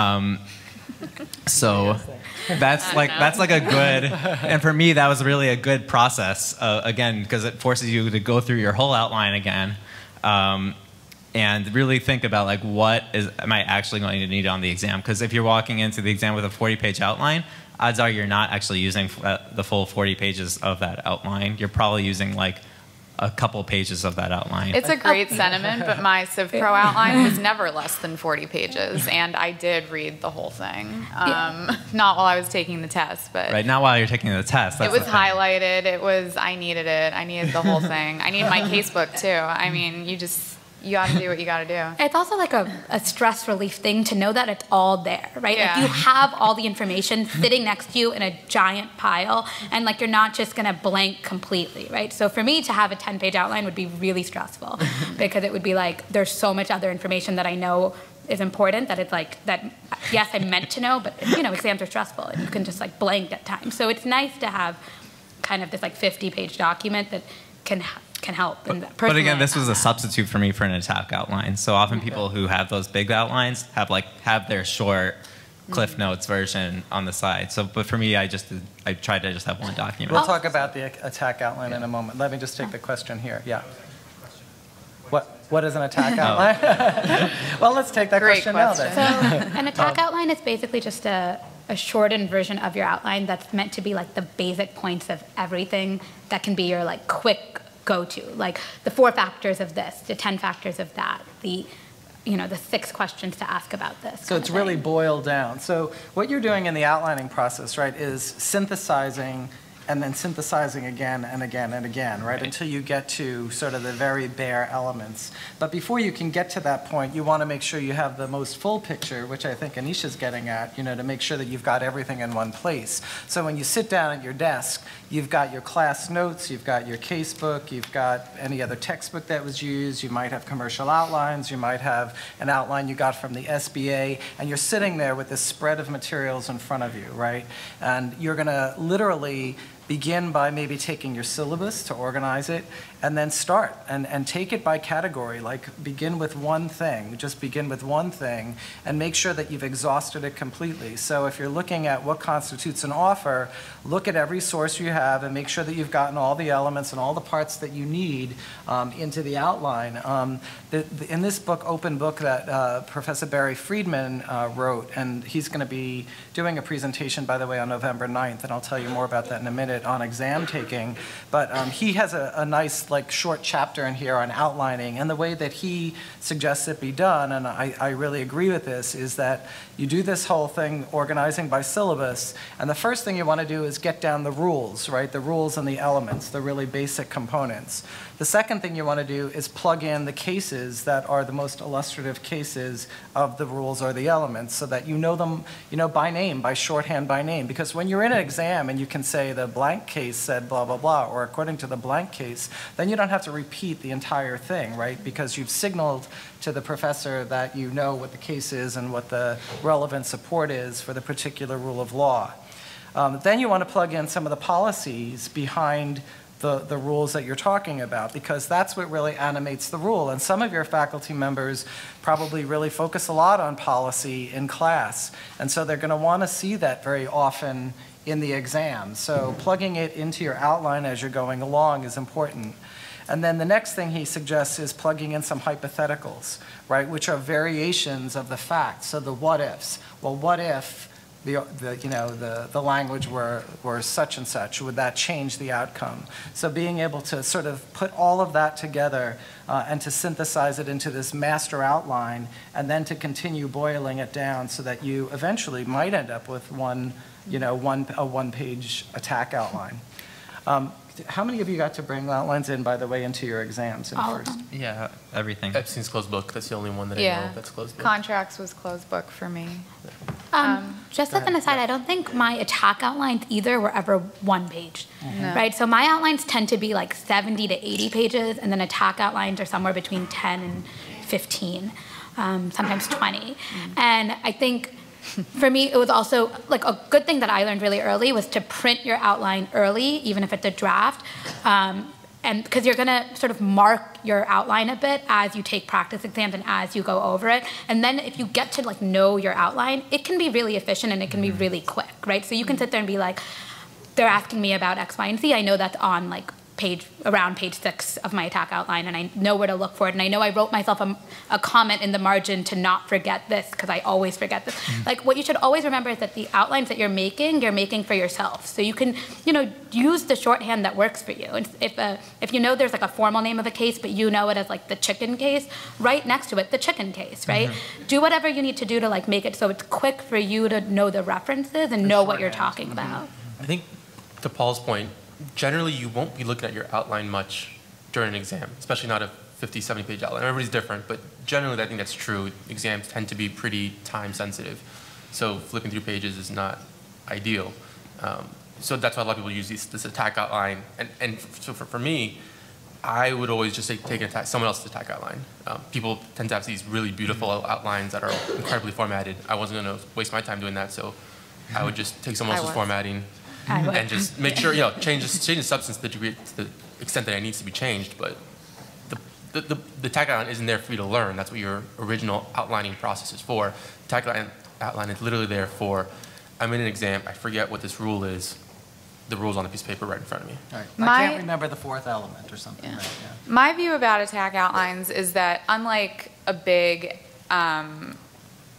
So that's like a good, and for me that was really a good process, again, because it forces you to go through your whole outline again, and really think about like what am I actually going to need on the exam. Because if you're walking into the exam with a 40-page outline, odds are you're not actually using the full 40 pages of that outline. You're probably using like a couple pages of that outline. It's a great sentiment, but my Civ Pro outline was never less than 40 pages, and I did read the whole thing. Not while I was taking the test, but right, not while you're taking the test. It was highlighted. I needed it. I needed the whole thing. I needed my casebook too. I mean, you got to do what you got to do. It's also like a stress relief thing to know that it's all there, right? Yeah. Like you have all the information sitting next to you in a giant pile, and like you're not just going to blank completely, right? So for me to have a 10-page outline would be really stressful because it would be like there's so much other information that I know is important that it's like that. Yes, I meant to know, but you know, exams are stressful and you can just like blank at times. So it's nice to have kind of this like 50-page document that can help. But again, this was a substitute for me for an attack outline. So often people who have those big outlines have their short Cliff Notes version on the side. So, but for me, I tried to just have one document. We'll talk about the attack outline in a moment. Let me just take the question here. Yeah. What is an attack outline? Well, let's take that question now then. So an attack outline is basically just a a shortened version of your outline that's meant to be like the basic points of everything that can be your like quick go-to, like the 4 factors of this, the 10 factors of that, the 6 questions to ask about this. So it's really boiled down. So what you're doing in the outlining process, right, is synthesizing and then synthesizing again and again and again, right, until you get to sort of the very bare elements. But before you can get to that point, you want to make sure you have the most full picture, which I think Anisha's getting at, to make sure that you've got everything in one place. So when you sit down at your desk, you've got your class notes, you've got your casebook, you've got any other textbook that was used, you might have commercial outlines, you might have an outline you got from the SBA, and you're sitting there with this spread of materials in front of you, right? And you're going to literally begin by maybe taking your syllabus to organize it, and then start and take it by category. Like begin with one thing, just begin with one thing, and make sure that you've exhausted it completely. So if you're looking at what constitutes an offer, look at every source you have and make sure that you've gotten all the elements and all the parts that you need into the outline. In this book, Open Book, that Professor Barry Friedman wrote, and he's going to be doing a presentation, by the way, on November 9th, and I'll tell you more about that in a minute, on exam taking, but he has a nice short chapter in here on outlining, and the way that he suggests it be done, and I really agree with this, is that you do this whole thing organizing by syllabus, and the first thing you want to do is get down the rules, right? The rules and the elements, the really basic components. The second thing you want to do is plug in the cases that are the most illustrative cases of the rules or the elements, so that you know them, by name, by shorthand by name. Because when you're in an exam and you can say the blank case said blah, blah, blah, or according to the blank case, then you don't have to repeat the entire thing, right? Because you've signaled to the professor that you know what the case is and what the relevant support is for the particular rule of law. Then you want to plug in some of the policies behind the rules that you're talking about, because that's what really animates the rule. And some of your faculty members probably really focus a lot on policy in class, and so they're going to want to see that very often in the exam. So plugging it into your outline as you're going along is important. And then the next thing he suggests is plugging in some hypotheticals, right, which are variations of the facts. So the what ifs. Well, what if the language were such and such? Would that change the outcome? So being able to sort of put all of that together and to synthesize it into this master outline, and then to continue boiling it down so that you eventually might end up with a one-page attack outline. How many of you got to bring outlines in, by the way, into your exams in first? Yeah, everything. Epstein's closed book. That's the only one that I know that's closed book. Contracts was closed book for me. Just as an aside, I don't think my attack outlines either were ever 1 page, right? So my outlines tend to be like 70 to 80 pages, and then attack outlines are somewhere between 10 and 15, sometimes 20. And I think for me, it was also like a good thing that I learned really early was to print your outline early, even if it's a draft. And because you're going to sort of mark your outline a bit as you take practice exams and as you go over it. And then if you get to know your outline, it can be really efficient and it can be really quick, right? So you can sit there and be like, they're asking me about X, Y, and Z. I know that's on around page 6 of my attack outline, and I know where to look for it. And I know I wrote myself a comment in the margin to not forget this, because I always forget this. What you should always remember is that the outlines that you're making for yourself. So you can, use the shorthand that works for you. And if you know there's a formal name of a case, but you know it as the chicken case, write next to it the chicken case, right? Do whatever you need to do to make it so it's quick for you to know the references and know what you're talking about. I think to Paul's point, generally you won't be looking at your outline much during an exam, especially not a 50, 70-page outline. Everybody's different, but generally I think that's true. Exams tend to be pretty time sensitive, so flipping through pages is not ideal. So that's why a lot of people use this attack outline. And so for me, I would always just take someone else's attack outline. People tend to have these really beautiful outlines that are incredibly formatted. I wasn't going to waste my time doing that, so I would just take someone else's formatting and just make sure, change the substance to the extent that it needs to be changed. But the attack outline isn't there for you to learn. That's what your original outlining process is for. The attack outline is literally there for, I'm in an exam, I forget what this rule is. The rule's on a piece of paper right in front of me. Right. I can't remember the 4th element or something. Yeah. Right? Yeah. My view about attack outlines is that unlike a big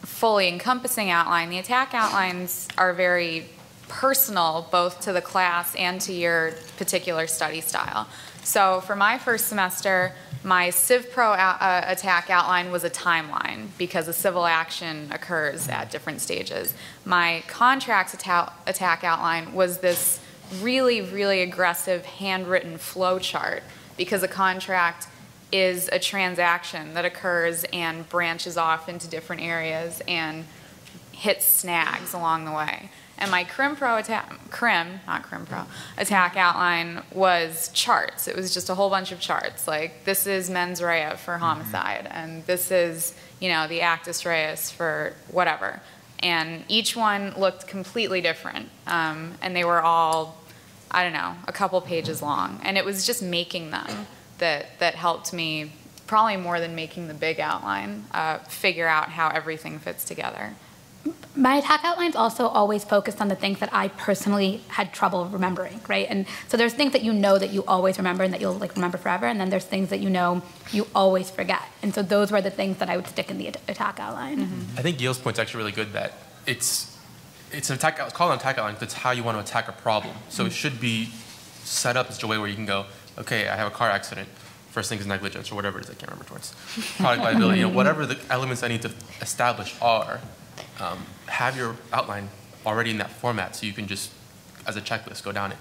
fully encompassing outline. The attack outlines are very personal, both to the class and to your particular study style. So for my first semester, my Civ Pro attack outline was a timeline because a civil action occurs at different stages. My contracts attack outline was this really, really aggressive handwritten flow chart because a contract is a transaction that occurs and branches off into different areas and hits snags along the way. And my attack outline was charts. It was just a whole bunch of charts. Like, this is mens rea for homicide, and this is, you know, the actus reus for whatever. And each one looked completely different. And they were all, I don't know, a couple pages long. And it was just making them that helped me, probably more than making the big outline, figure out how everything fits together. My attack outlines also always focused on the things that I personally had trouble remembering, right? And so there's things that you always remember and that you'll like remember forever, and then there's things that you always forget. And so those were the things that I would stick in the attack outline. I think Yael's point's actually really good that it's called an attack outline because it's how you want to attack a problem. So it should be set up as a way where you can go, okay, I have a car accident. First thing is negligence or whatever it is, I can't remember towards. Product liability, you know, whatever the elements I need to establish are. Have your outline already in that format so you can just, as a checklist, go down it.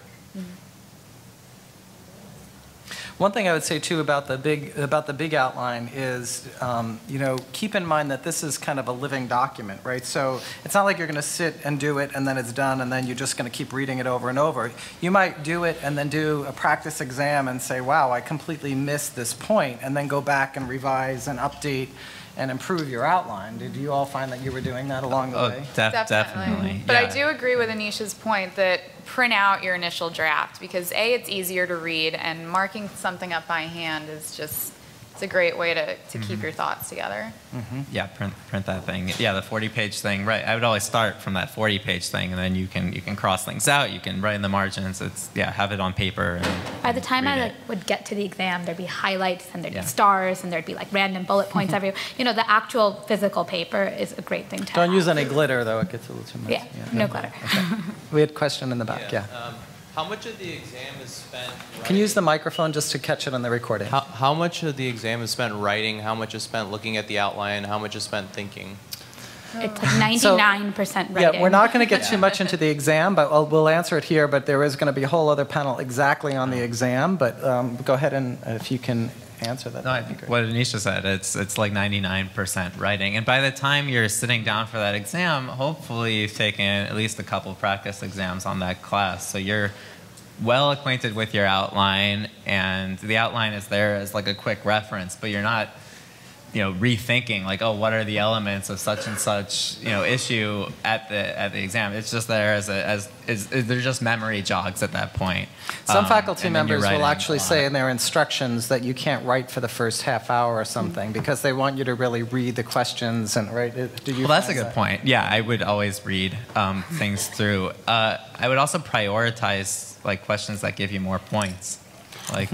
One thing I would say too about the big outline is, you know, keep in mind that this is kind of a living document, right? So it's not like you're going to sit and do it and then it's done and then you're just going to keep reading it over and over. You might do it and then do a practice exam and say, wow, I completely missed this point, and then go back and revise and update and improve your outline. Did you all find that you were doing that along the way? Definitely. But I do agree with Anisha's point that print out your initial draft, because A, it's easier to read, and marking something up by hand is just, it's a great way to keep your thoughts together. Yeah, print that thing. Yeah, the 40-page thing, right. I would always start from that 40-page thing, and then you can cross things out, you can write in the margins, have it on paper. And by the time I would get to the exam, there'd be highlights and there'd be stars and there'd be like random bullet points everywhere. You know, the actual physical paper is a great thing to have. Don't use any glitter though, it gets a little too much. Yeah, no glitter. Okay. We had a question in the back, yeah. How much of the exam is spent writing? Can you use the microphone just to catch it on the recording? How much of the exam is spent writing? How much is spent looking at the outline? How much is spent thinking? It's like 99% writing. Yeah, we're not going to get too much into the exam, but we'll answer it here. But there is going to be a whole other panel exactly on the exam. But go ahead and if you can answer that. No, I think what Anisha said, it's like 99% writing. And by the time you're sitting down for that exam, hopefully you've taken at least a couple practice exams on that class. So you're well acquainted with your outline, and the outline is there as like a quick reference, but you're not, you know, rethinking like, oh, what are the elements of such and such, you know, issue at the exam. It's just there they're just memory jogs at that point. Some faculty members will actually say in their instructions that you can't write for the first half hour or something because they want you to really read the questions and write. Do you? Well, that's a good point. Yeah, I would always read things through. I would also prioritize like questions that give you more points, like.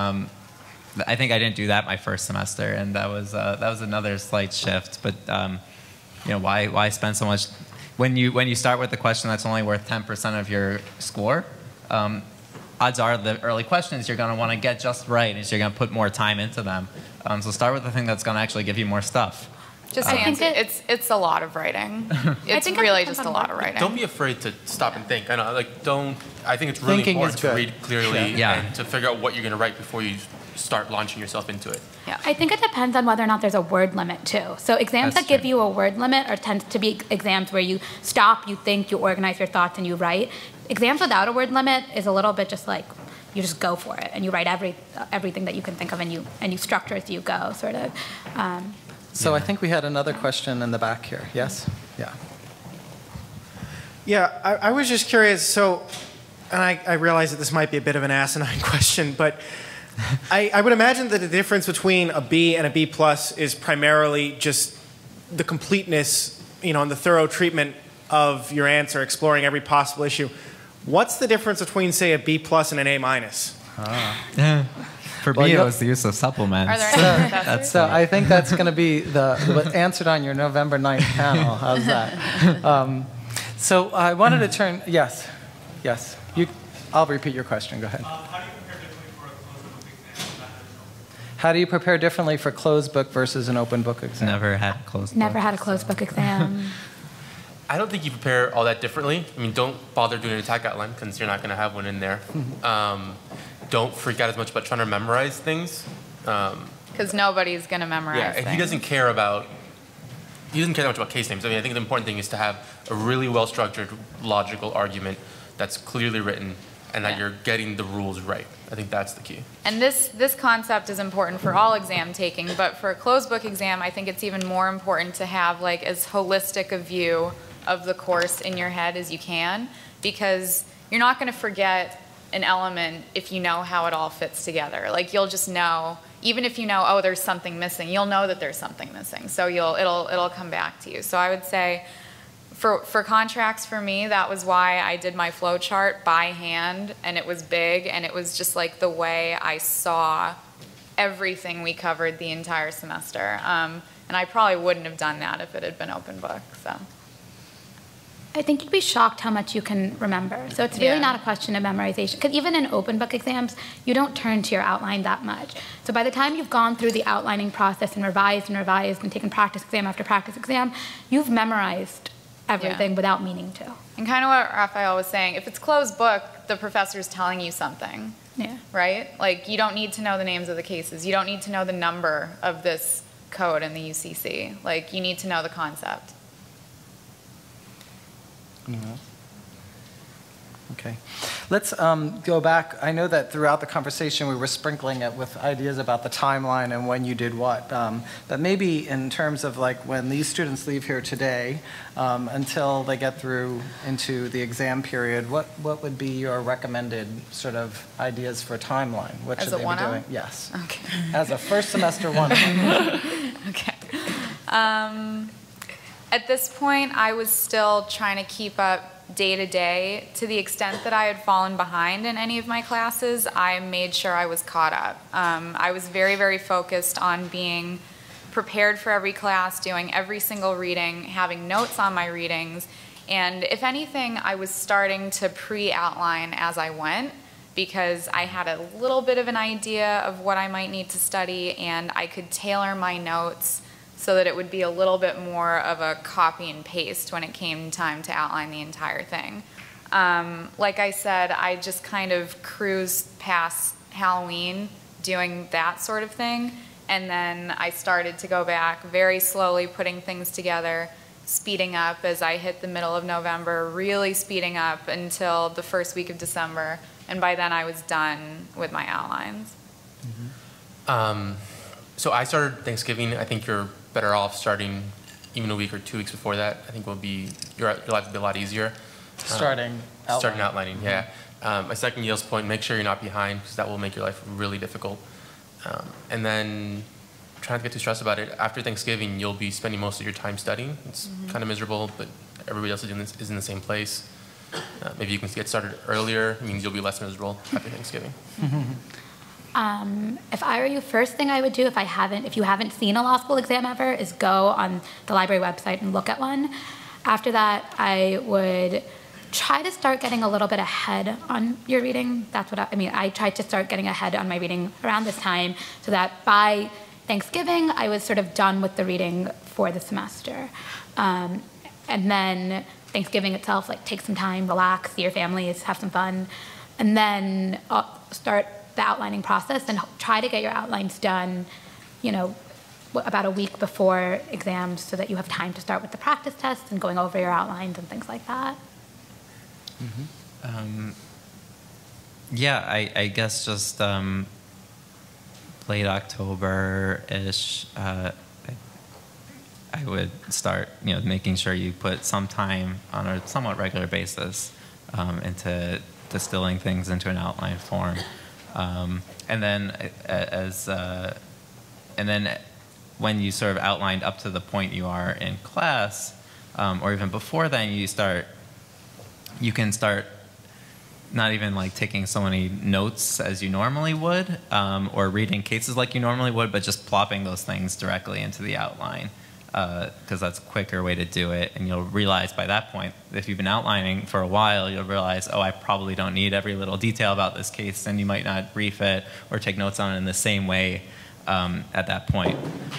I think I didn't do that my first semester, and that was another slight shift. But you know, why spend so much when you start with a question that's only worth 10% of your score? Odds are the early questions you're going to want to get just right, and so you're going to put more time into them. So start with the thing that's going to actually give you more stuff. Just it's a lot of writing. It's really just a lot of writing. Don't be afraid to stop and think. I know, like, I think it's really important to read clearly and to figure out what you're going to write before you start launching yourself into it. Yeah, I think it depends on whether or not there's a word limit too. So exams that give you a word limit tend to be exams where you stop, you think, you organize your thoughts, and you write. Exams without a word limit is a little bit just like you just go for it and you write everything that you can think of, and you structure as you go, sort of. So I think we had another question in the back here. Yes? Yeah. Yeah, I was just curious. So, and I realize that this might be a bit of an asinine question, but I would imagine that the difference between a B and a B plus is primarily just the completeness, you know, and the thorough treatment of your answer, exploring every possible issue. What's the difference between, say, a B plus and an A minus? For Well, me, it you'll- was the use of supplements. Are there any professors? So I think that's going to be the answered on your November 9th panel. How's that? So I wanted to turn, yes. I'll repeat your question. Go ahead. How do you prepare differently for closed book versus an open book exam? Never had a closed book. Never had a closed book exam. I don't think you prepare all that differently. I mean, don't bother doing an attack outline because you're not going to have one in there. Don't freak out as much about trying to memorize things. Because nobody's going to memorize Yeah, and things. he doesn't care that much about case names. I mean, I think the important thing is to have a really well-structured, logical argument that's clearly written and that you're getting the rules right. I think that's the key. And this concept is important for all exam taking, but for a closed book exam, I think it's even more important to have like as holistic a view of the course in your head as you can, because you're not going to forget an element if you know how it all fits together. Like you'll just know, even if you know, oh, there's something missing, you'll know that there's something missing. So it'll come back to you. So I would say for contracts for me, that was why I did my flow chart by hand, and it was big, and it was just like the way I saw everything we covered the entire semester. And I probably wouldn't have done that if it had been open book. So. I think you'd be shocked how much you can remember. So it's really not a question of memorization. Because even in open book exams, you don't turn to your outline that much. So by the time you've gone through the outlining process and revised and taken practice exam after practice exam, you've memorized everything without meaning to. And kind of what Rafael was saying, if it's closed book, the professor's telling you something. Yeah. Right? Like you don't need to know the names of the cases. You don't need to know the number of this code in the UCC. Like you need to know the concept. Okay. Let's go back. I know that throughout the conversation we were sprinkling it with ideas about the timeline and when you did what. But maybe in terms of like when these students leave here today until they get through into the exam period, what would be your recommended sort of ideas for timeline? What should they be doing? Yes. Okay. As a first semester 1. Okay. At this point, I was still trying to keep up day to day. To the extent that I had fallen behind in any of my classes, I made sure I was caught up. I was very, very focused on being prepared for every class, doing every single reading, having notes on my readings, and if anything, I was starting to pre-outline as I went because I had a little bit of an idea of what I might need to study, and I could tailor my notes so that it would be a little bit more of a copy and paste when it came time to outline the entire thing. Like I said, I just kind of cruised past Halloween doing that sort of thing, and then I started to go back very slowly, putting things together, speeding up as I hit the middle of November, really speeding up until the first week of December, and by then I was done with my outlines. So I started Thanksgiving. I think you're better off starting even a week or 2 weeks before that. I think your life will be a lot easier. Starting outlining, yeah. My second Yale's point, make sure you're not behind because that will make your life really difficult. And then try not to get too stressed about it. After Thanksgiving, you'll be spending most of your time studying. It's kind of miserable, but everybody else is in the same place. Maybe you can get started earlier. It means you'll be less miserable after Thanksgiving. If I were you, first thing I would do if you haven't seen a law school exam ever is go on the library website and look at one. After that, I would try to start getting a little bit ahead on your reading. That's what I tried to start getting ahead on my reading around this time so that by Thanksgiving, I was sort of done with the reading for the semester. And then Thanksgiving itself, like take some time, relax, see your families, have some fun, and then start the outlining process and try to get your outlines done, about a week before exams so that you have time to start with the practice tests and going over your outlines and things like that. Yeah, I guess just late October-ish, I would start, making sure you put some time on a somewhat regular basis into distilling things into an outline form. And then when you sort of outlined up to the point you are in class, or even before then, you can start not even like taking so many notes as you normally would, or reading cases like you normally would, but just plopping those things directly into the outline, because that's a quicker way to do it. And you'll realize by that point, if you've been outlining for a while, you'll realize, oh, I probably don't need every little detail about this case, and you might not brief it or take notes on it in the same way at that point.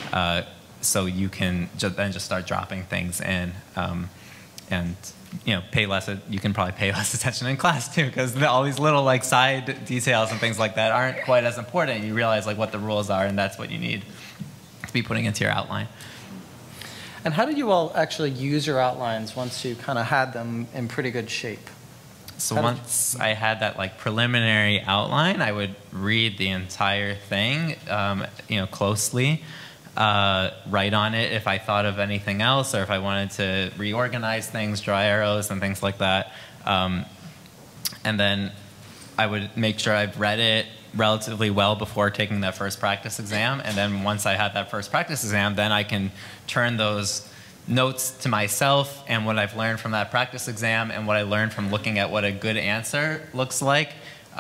So you can then just start dropping things in, and pay less. You can probably pay less attention in class too, because all these little like side details and things like that aren't quite as important. You realize like what the rules are, and that's what you need to be putting into your outline. And how did you all actually use your outlines once you kind of had them in pretty good shape? So once I had that like preliminary outline, I would read the entire thing, closely, write on it if I thought of anything else, or if I wanted to reorganize things, draw arrows and things like that. And then I would make sure I've read it relatively well before taking that first practice exam. And then once I had that first practice exam, then I can turn those notes to myself and what I've learned from that practice exam and what I learned from looking at what a good answer looks like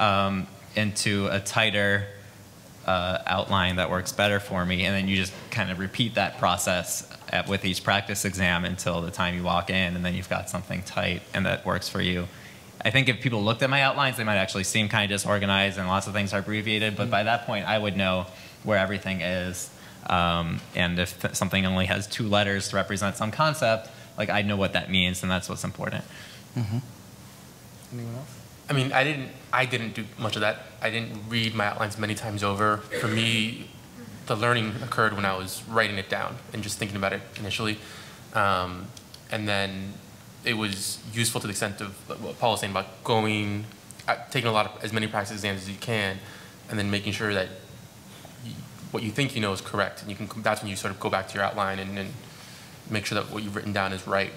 into a tighter outline that works better for me. And then you just kind of repeat that process with each practice exam until the time you walk in, and then you've got something tight and that works for you. I think if people looked at my outlines, they might actually seem kind of disorganized and lots of things are abbreviated, but by that point I would know where everything is. And if something only has 2 letters to represent some concept, like I know what that means, and that's what's important. Mm-hmm. Anyone else? I mean, I didn't do much of that. I didn't read my outlines many times over. For me, the learning occurred when I was writing it down and just thinking about it initially. And then it was useful to the extent of what Paul was saying about taking as many practice exams as you can, and then making sure that what you think you know is correct. And that's when you sort of go back to your outline and make sure that what you've written down is right.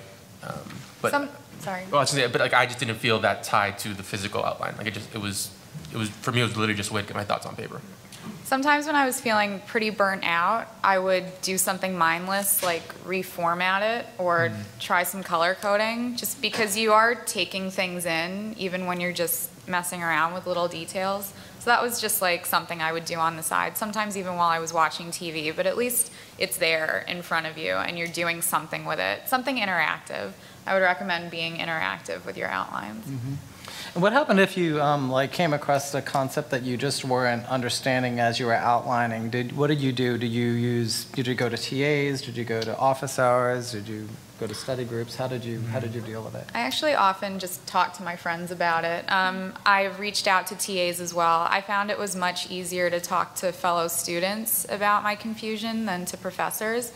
Sorry. Well, but like I just didn't feel that tied to the physical outline. Like it was for me, it was literally just a way to get my thoughts on paper. Sometimes when I was feeling pretty burnt out, I would do something mindless like reformat it or try some color coding, just because you are taking things in even when you're just messing around with little details. So that was just like something I would do on the side, sometimes even while I was watching TV, but at least it's there in front of you and you're doing something with it, something interactive. I would recommend being interactive with your outlines. Mm-hmm. And what happened if you came across a concept that you just weren't understanding as you were outlining? What did you do? Did you go to TAs? Did you go to office hours? Did you go to study groups? How did you deal with it? I actually often just talk to my friends about it. I've reached out to TAs as well. I found it was much easier to talk to fellow students about my confusion than to professors.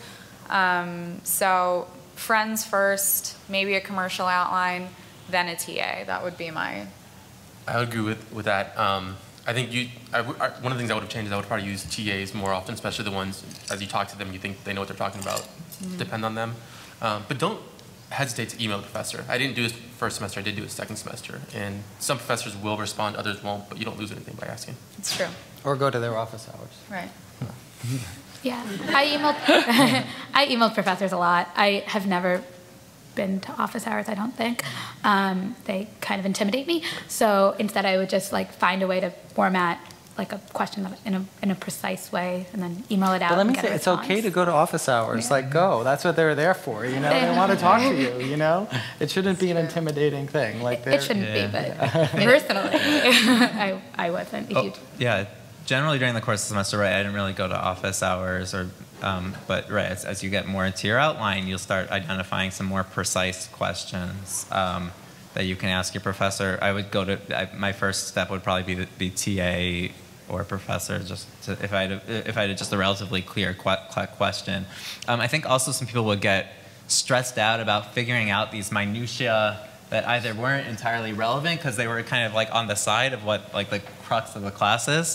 So friends first, maybe a commercial outline, then a TA. That would be my... I would agree with that. I think one of the things I would have changed is I would probably use TAs more often, especially the ones, as you talk to them, you think they know what they're talking about. Depend on them. But don't hesitate to email the professor. I didn't do this first semester, I did do it second semester. And some professors will respond, others won't, but you don't lose anything by asking. It's true. Or go to their office hours. Right. Yeah, I emailed professors a lot. I have never been to office hours, I don't think. They kind of intimidate me. So instead I would just like find a way to format like a question in a precise way and then email it out. But let me and get say, a it's response. okay to go to office hours. Yeah. Like, go. That's what they're there for. You know, they want to talk to you. You know, it shouldn't be an intimidating thing. Like, it shouldn't be, but personally, I wasn't. Yeah, generally during the course of the semester, right, I didn't really go to office hours, or, but right, as you get more into your outline, you'll start identifying some more precise questions that you can ask your professor. I would go to, my first step would probably be TA or professor, just to, if I had just a relatively clear question. I think also some people would get stressed out about figuring out these minutiae that either weren't entirely relevant because they were kind of like on the side of what like the crux of the class is.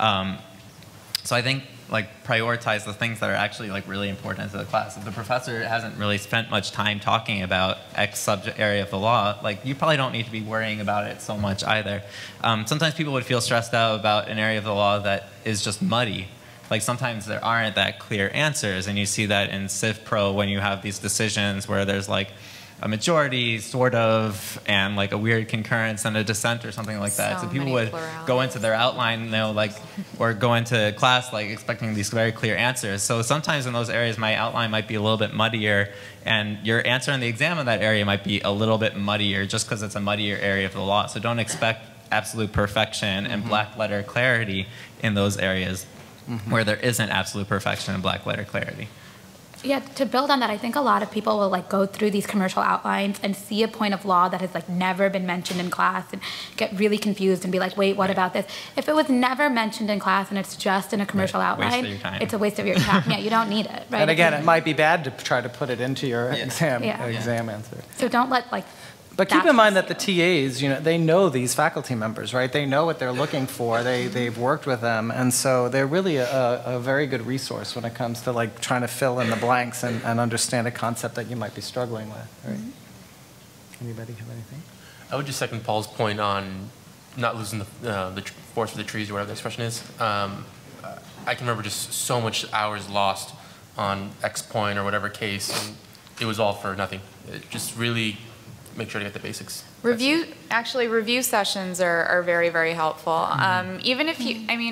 So I think like prioritize the things that are actually like really important to the class. If the professor hasn't really spent much time talking about X subject area of the law, like you probably don't need to be worrying about it so much either. Sometimes people would feel stressed out about an area of the law that is just muddy. Like sometimes there aren't that clear answers, and you see that in Civ Pro when you have these decisions where there's like a majority, sort of, and like a weird concurrence and a dissent or something like that. So people would go into their outline, or go into class like expecting these very clear answers. So sometimes in those areas, my outline might be a little bit muddier, and your answer in the exam in that area might be a little bit muddier just because it's a muddier area of the law. So don't expect absolute perfection and black letter clarity in those areas where there isn't absolute perfection and black letter clarity. Yeah, to build on that, I think a lot of people will like go through these commercial outlines and see a point of law that has like never been mentioned in class and get really confused and be like, wait, what about this? If it was never mentioned in class and it's just in a commercial outline, it's a waste of your time. Yeah, you don't need it, right? And again, it might be bad to try to put it into your exam answer. So don't let like. But keep in mind that the TAs, they know these faculty members, right? They know what they're looking for. They've worked with them, and so they're really a very good resource when it comes to like trying to fill in the blanks and understand a concept that you might be struggling with. Right? Anybody have anything? I would just second Paul's point on not losing the forest for the trees, or whatever the expression is. I can remember just so much hours lost on X point or whatever case, and it was all for nothing. It just really. Make sure to get the basics. Review sessions are very, very helpful. Even if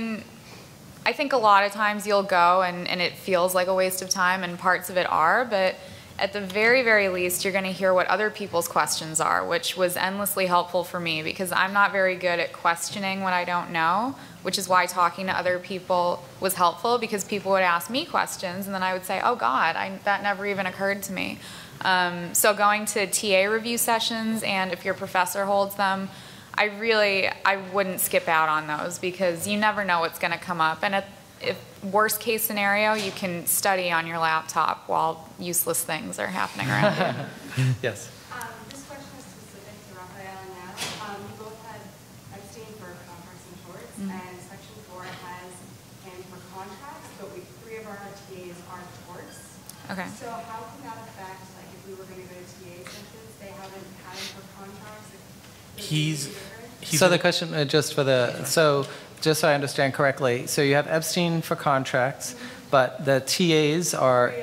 I think a lot of times you'll go and it feels like a waste of time, and parts of it are, but at the very, very least, you're going to hear what other people's questions are, which was endlessly helpful for me because I'm not very good at questioning what I don't know, which is why talking to other people was helpful, because people would ask me questions and then I would say, oh God, that never even occurred to me. So going to TA review sessions, and if your professor holds them, I wouldn't skip out on those because you never know what's going to come up. And if worst case scenario, you can study on your laptop while useless things are happening around you. Yes. This question is specific to Rafael and Yael. You both had abstained for contracts and torts, and Section 4 has and for contracts, but 3 of our TAs are torts. Okay. So how can that affect, like, if we were going to go to TA sections, they haven't had them for contracts? So the question, just so I understand correctly, so you have Epstein for contracts, but the TAs are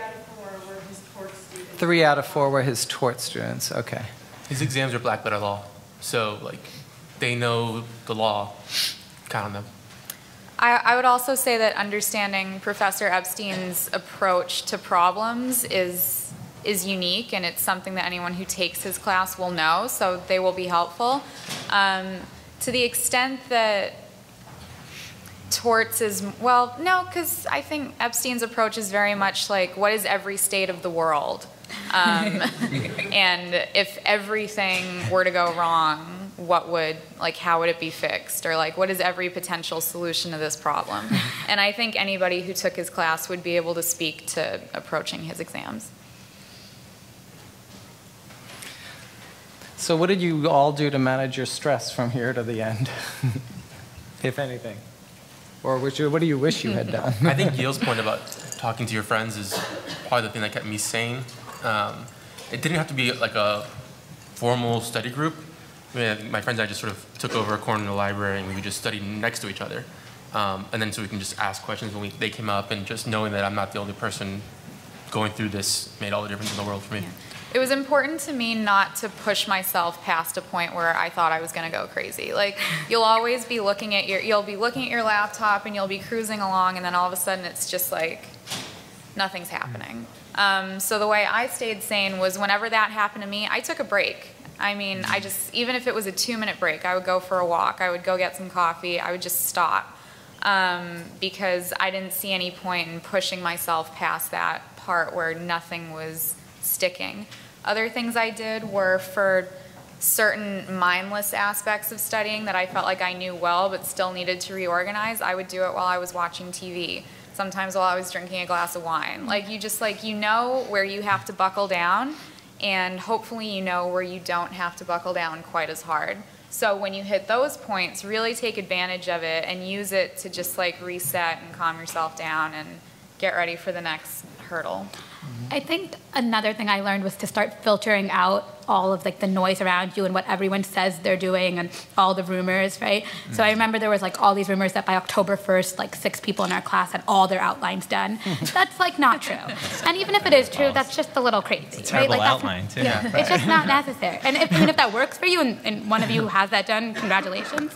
3 out of 4 were his tort students. Okay. His exams are black letter law, so like they know the law. Count on them. I would also say that understanding Professor Epstein's approach to problems is unique, and it's something that anyone who takes his class will know, so they will be helpful. To the extent that torts is, well, no, because I think Epstein's approach is very much like, what is every state of the world? And if everything were to go wrong, how would it be fixed? Or like, what is every potential solution to this problem? And I think anybody who took his class would be able to speak to approaching his exams. So what did you all do to manage your stress from here to the end, if anything? Or what do you wish you had done? I think Yael's point about talking to your friends is probably the thing that kept me sane. It didn't have to be like a formal study group. I mean, my friends and I just sort of took over a corner in the library and we would just study next to each other. And then so we can just ask questions when they came up, and just knowing that I'm not the only person going through this made all the difference in the world for me. Yeah. It was important to me not to push myself past a point where I thought I was going to go crazy. Like, you'll always be looking at your laptop and you'll be cruising along, and then all of a sudden it's just like nothing's happening. So the way I stayed sane was whenever that happened to me, I took a break. I mean, even if it was a 2-minute break, I would go for a walk, I would go get some coffee, I would just stop. Because I didn't see any point in pushing myself past that part where nothing was sticking. Other things I did were for certain mindless aspects of studying that I felt like I knew well but still needed to reorganize. I would do it while I was watching TV, sometimes while I was drinking a glass of wine. Like, you know where you have to buckle down, and hopefully you know where you don't have to buckle down quite as hard. So when you hit those points, really take advantage of it and use it to just like reset and calm yourself down and get ready for the next hurdle. Mm-hmm. I think another thing I learned was to start filtering out all of like the noise around you and what everyone says they're doing and all the rumors, right? So I remember there was like all these rumors that by October 1st, like 6 people in our class had all their outlines done. That's like not true. And even if it is true, that's just a little crazy, It's a terrible right? Like, outline, too. Yeah, it's just not necessary. And if that works for you and one of you has that done, congratulations.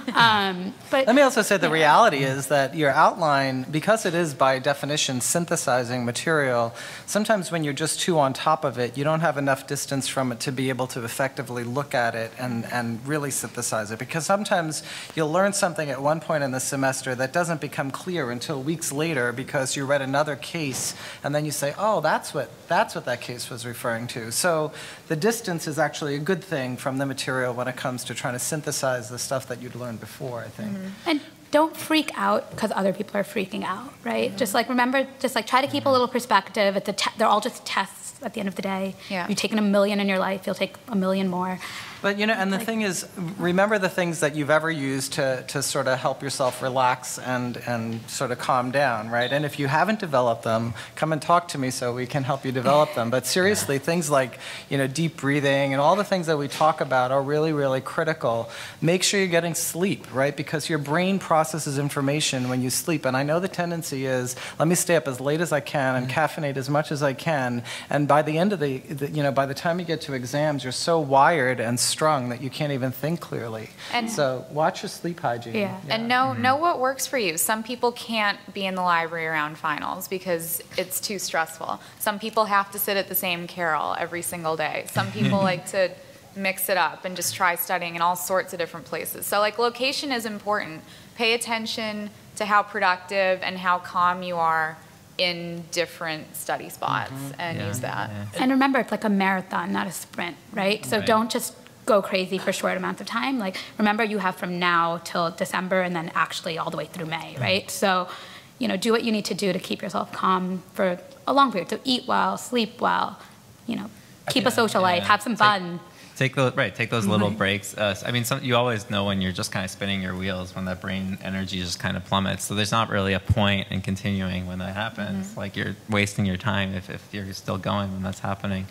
But let me also say the reality is that your outline, because it is by definition synthesizing material, sometimes when you're just too on top of it, you don't have enough distance from it to be able to effectively look at it and really synthesize it. Because sometimes you'll learn something at one point in the semester that doesn't become clear until weeks later because you read another case and then you say, oh, that's what that case was referring to. So the distance is actually a good thing from the material when it comes to trying to synthesize the stuff that you'd learned before, I think. And don't freak out because other people are freaking out, right? Just like remember, just like try to keep a little perspective. They're all just tests at the end of the day. Yeah. You've taken 1 million in your life, you'll take 1 million more. But, you know, and the thing is, remember the things that you've ever used to sort of help yourself relax and sort of calm down, right? And if you haven't developed them, come and talk to me so we can help you develop them. But seriously, things like, you know, deep breathing and all the things that we talk about are really, really critical. Make sure you're getting sleep, right? Because your brain processes information when you sleep. And I know the tendency is, let me stay up as late as I can and caffeinate as much as I can. And by the end of you know, by the time you get to exams, you're so wired and strung that you can't even think clearly. And so watch your sleep hygiene. Yeah. And know what works for you. Some people can't be in the library around finals because it's too stressful. Some people have to sit at the same carrel every single day. Some people like to mix it up and just try studying in all sorts of different places. So like location is important. Pay attention to how productive and how calm you are in different study spots and use that. And remember, it's like a marathon, not a sprint, right? So don't just go crazy for short amounts of time. Like, remember, you have from now till December and then actually all the way through May, right? So, you know, do what you need to do to keep yourself calm for a long period. So eat well, sleep well, you know, keep a social life, have some fun. Take those little breaks. I mean, you always know when you're just kind of spinning your wheels when that brain energy just kind of plummets. So there's not really a point in continuing when that happens. Like you're wasting your time if you're still going when that's happening.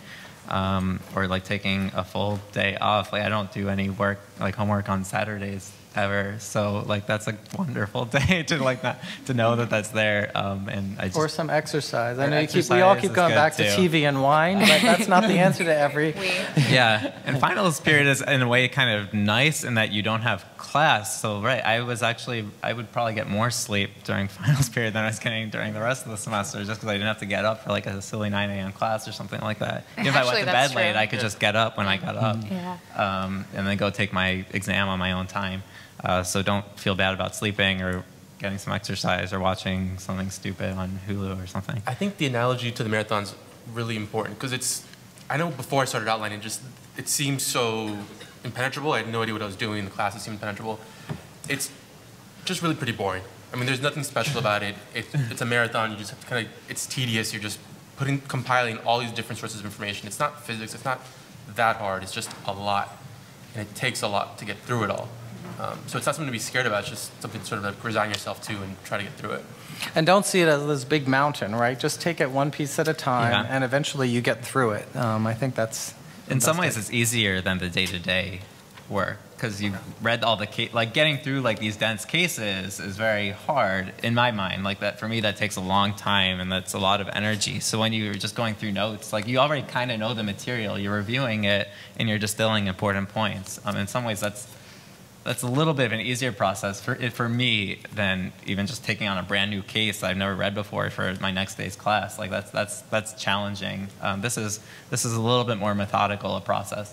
Or like taking a full day off. Like I don't do any work, like homework on Saturdays ever. So like that's a wonderful day to like not to know that that's there. And I just, or some exercise. I know we all keep going back to TV and wine, but that's not the answer to every. Yeah, and finals period is in a way kind of nice in that you don't have class. So I would probably get more sleep during finals period than I was getting during the rest of the semester, just because I didn't have to get up for like a silly 9 a.m. class or something like that. If I went to bed late, I could just get up when I got up, and then go take my exam on my own time. So don't feel bad about sleeping or getting some exercise or watching something stupid on Hulu or something. I think the analogy to the marathon's really important because I know before I started outlining, it seemed so impenetrable. I had no idea what I was doing. The classes seemed impenetrable. It's just really pretty boring. I mean, there's nothing special about it. It's a marathon. You just have to kind of, it's tedious. You're just compiling all these different sources of information. It's not physics. It's not that hard. It's just a lot. And it takes a lot to get through it all. So it's not something to be scared about. It's just something to sort of like resign yourself to and try to get through it. And don't see it as this big mountain, right? Just take it one piece at a time, and eventually you get through it. I think that's... In some ways, it's easier than the day-to-day work because you've read all the like getting through like these dense cases is very hard in my mind. Like that for me, that takes a long time and that's a lot of energy. So when you're just going through notes, like you already kind of know the material, you're reviewing it, and you're distilling important points. In some ways, that's a little bit of an easier process for me than even just taking on a brand new case I've never read before for my next day's class. Like that's challenging. This is a little bit more methodical a process.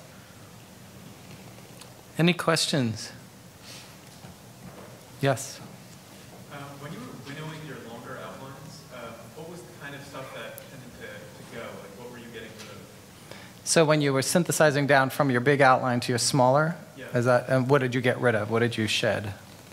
Any questions? Yes. When you were winnowing your longer outlines, what was the kind of stuff that tended to go? Like what were you getting rid of? So when you were synthesizing down from your big outline to your smaller, and what did you get rid of? What did you shed?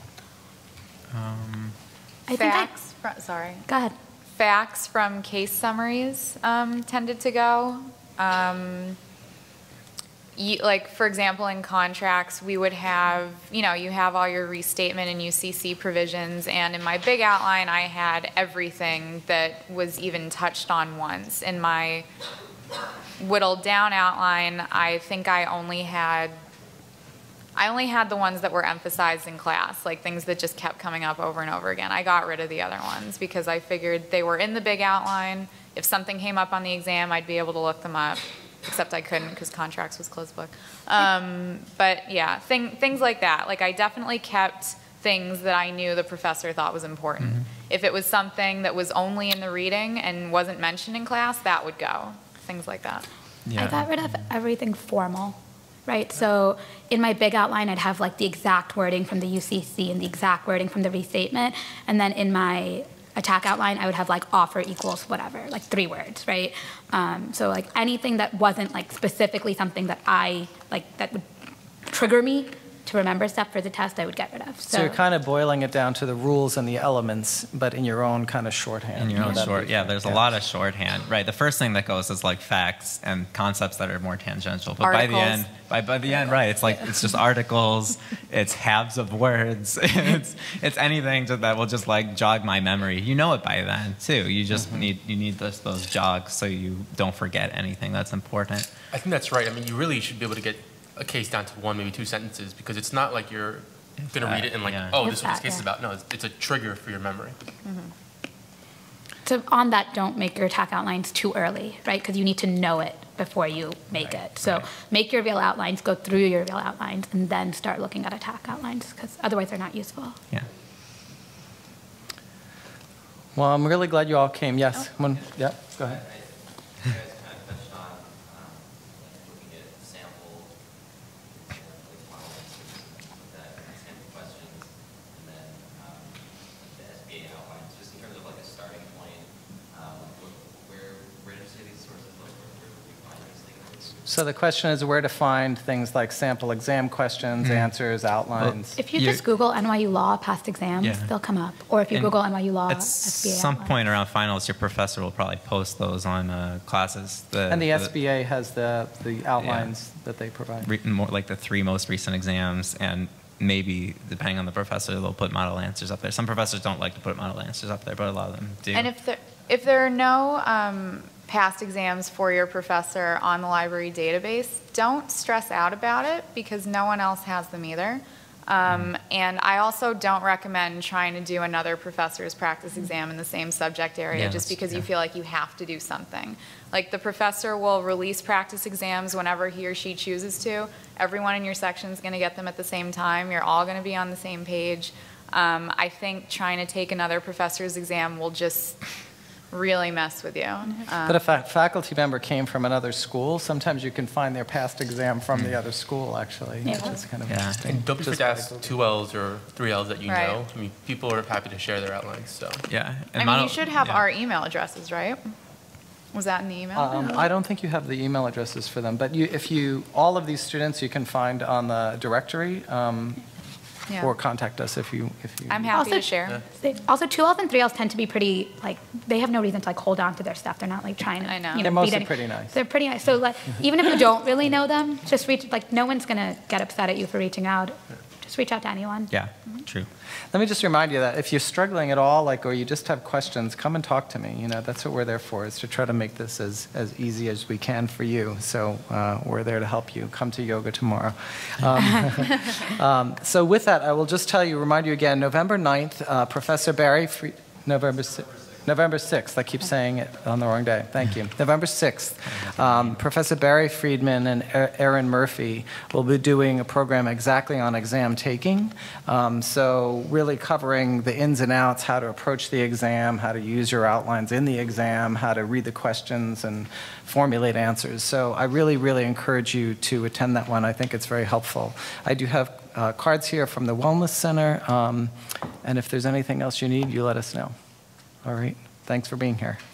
Facts. Sorry. Go ahead. Facts from case summaries tended to go. like, for example, in contracts, we would have, you know, you have all your restatement and UCC provisions, and in my big outline, I had everything that was even touched on once. In my whittled down outline, I think I only had the ones that were emphasized in class, like things that just kept coming up over and over again. I got rid of the other ones because I figured they were in the big outline. If something came up on the exam, I'd be able to look them up. Except I couldn't because contracts was closed book. But yeah, things like that. Like I definitely kept things that I knew the professor thought was important. Mm-hmm. If it was something that was only in the reading and wasn't mentioned in class, that would go. Things like that. Yeah. I got rid of everything formal, right? So in my big outline, I'd have like the exact wording from the UCC and the exact wording from the restatement. And then in my attack outline, I would have like offer equals whatever, like 3 words, right? So like anything that wasn't like specifically something that I like that would trigger me to remember stuff for the test, I would get rid of. So you're kind of boiling it down to the rules and the elements, but in your own kind of shorthand. In your own short, yeah. There's a lot of shorthand, right? The first thing that goes is like facts and concepts that are more tangential. But articles. by the end, right? It's like it's just articles. It's halves of words. It's anything that will just like jog my memory. You know it by then too. You just need those jogs so you don't forget anything that's important. I think that's right. I mean, you really should be able to get a case down to 1, maybe 2 sentences, because it's not like you're going to read it and like, oh, this is what this case is about. No, it's a trigger for your memory. So on that, don't make your attack outlines too early, right? Because you need to know it before you make it. So make your real outlines, go through your real outlines, and then start looking at attack outlines, because otherwise they're not useful. Yeah. Well, I'm really glad you all came. Yes. Yeah, go ahead. So the question is where to find things like sample exam questions, answers, outlines. If you just Google NYU Law past exams, they'll come up. Or if you Google NYU Law at SBA some outline. point around finals, your professor will probably post those on classes. And the SBA has the outlines that they provide. More like the 3 most recent exams, and maybe, depending on the professor, they'll put model answers up there. Some professors don't like to put model answers up there, but a lot of them do. And if there are no past exams for your professor on the library database, don't stress out about it because no one else has them either. And I also don't recommend trying to do another professor's practice exam in the same subject area just because you feel like you have to do something. Like the professor will release practice exams whenever he or she chooses to. Everyone in your section is going to get them at the same time. You're all going to be on the same page. I think trying to take another professor's exam will just really mess with you. But if a faculty member came from another school, sometimes you can find their past exam from the other school, actually, which is kind of interesting. And don't be afraid to ask 2 Ls or 3 Ls that you know. I mean, people are happy to share their outlines. So yeah. And I mean, you should have our email addresses, right? Was that in the email? I don't think you have the email addresses for them, but all of these students you can find on the directory. Or contact us if you. I'm happy to share. Also, 2Ls and 3Ls tend to be pretty, like, they have no reason to, like, hold on to their stuff. They're not, like, trying to, They're mostly pretty nice. They're pretty nice. So, like, even if you don't really know them, just no one's going to get upset at you for reaching out. Just reach out to anyone. Yeah, true. Let me just remind you that if you're struggling at all, or you just have questions, come and talk to me. That's what we're there for, is to try to make this as easy as we can for you. So we're there to help you. Come to yoga tomorrow. So with that, I will just remind you again, November 9th, Professor Barry, November 6th. I keep saying it on the wrong day. Thank you. November 6th. Professor Barry Friedman and Erin Murphy will be doing a program exactly on exam taking. So really covering the ins and outs, how to approach the exam, how to use your outlines in the exam, how to read the questions and formulate answers. So I really, really encourage you to attend that one. I think it's very helpful. I do have cards here from the Wellness Center. And if there's anything else you need, you let us know. All right. Thanks for being here.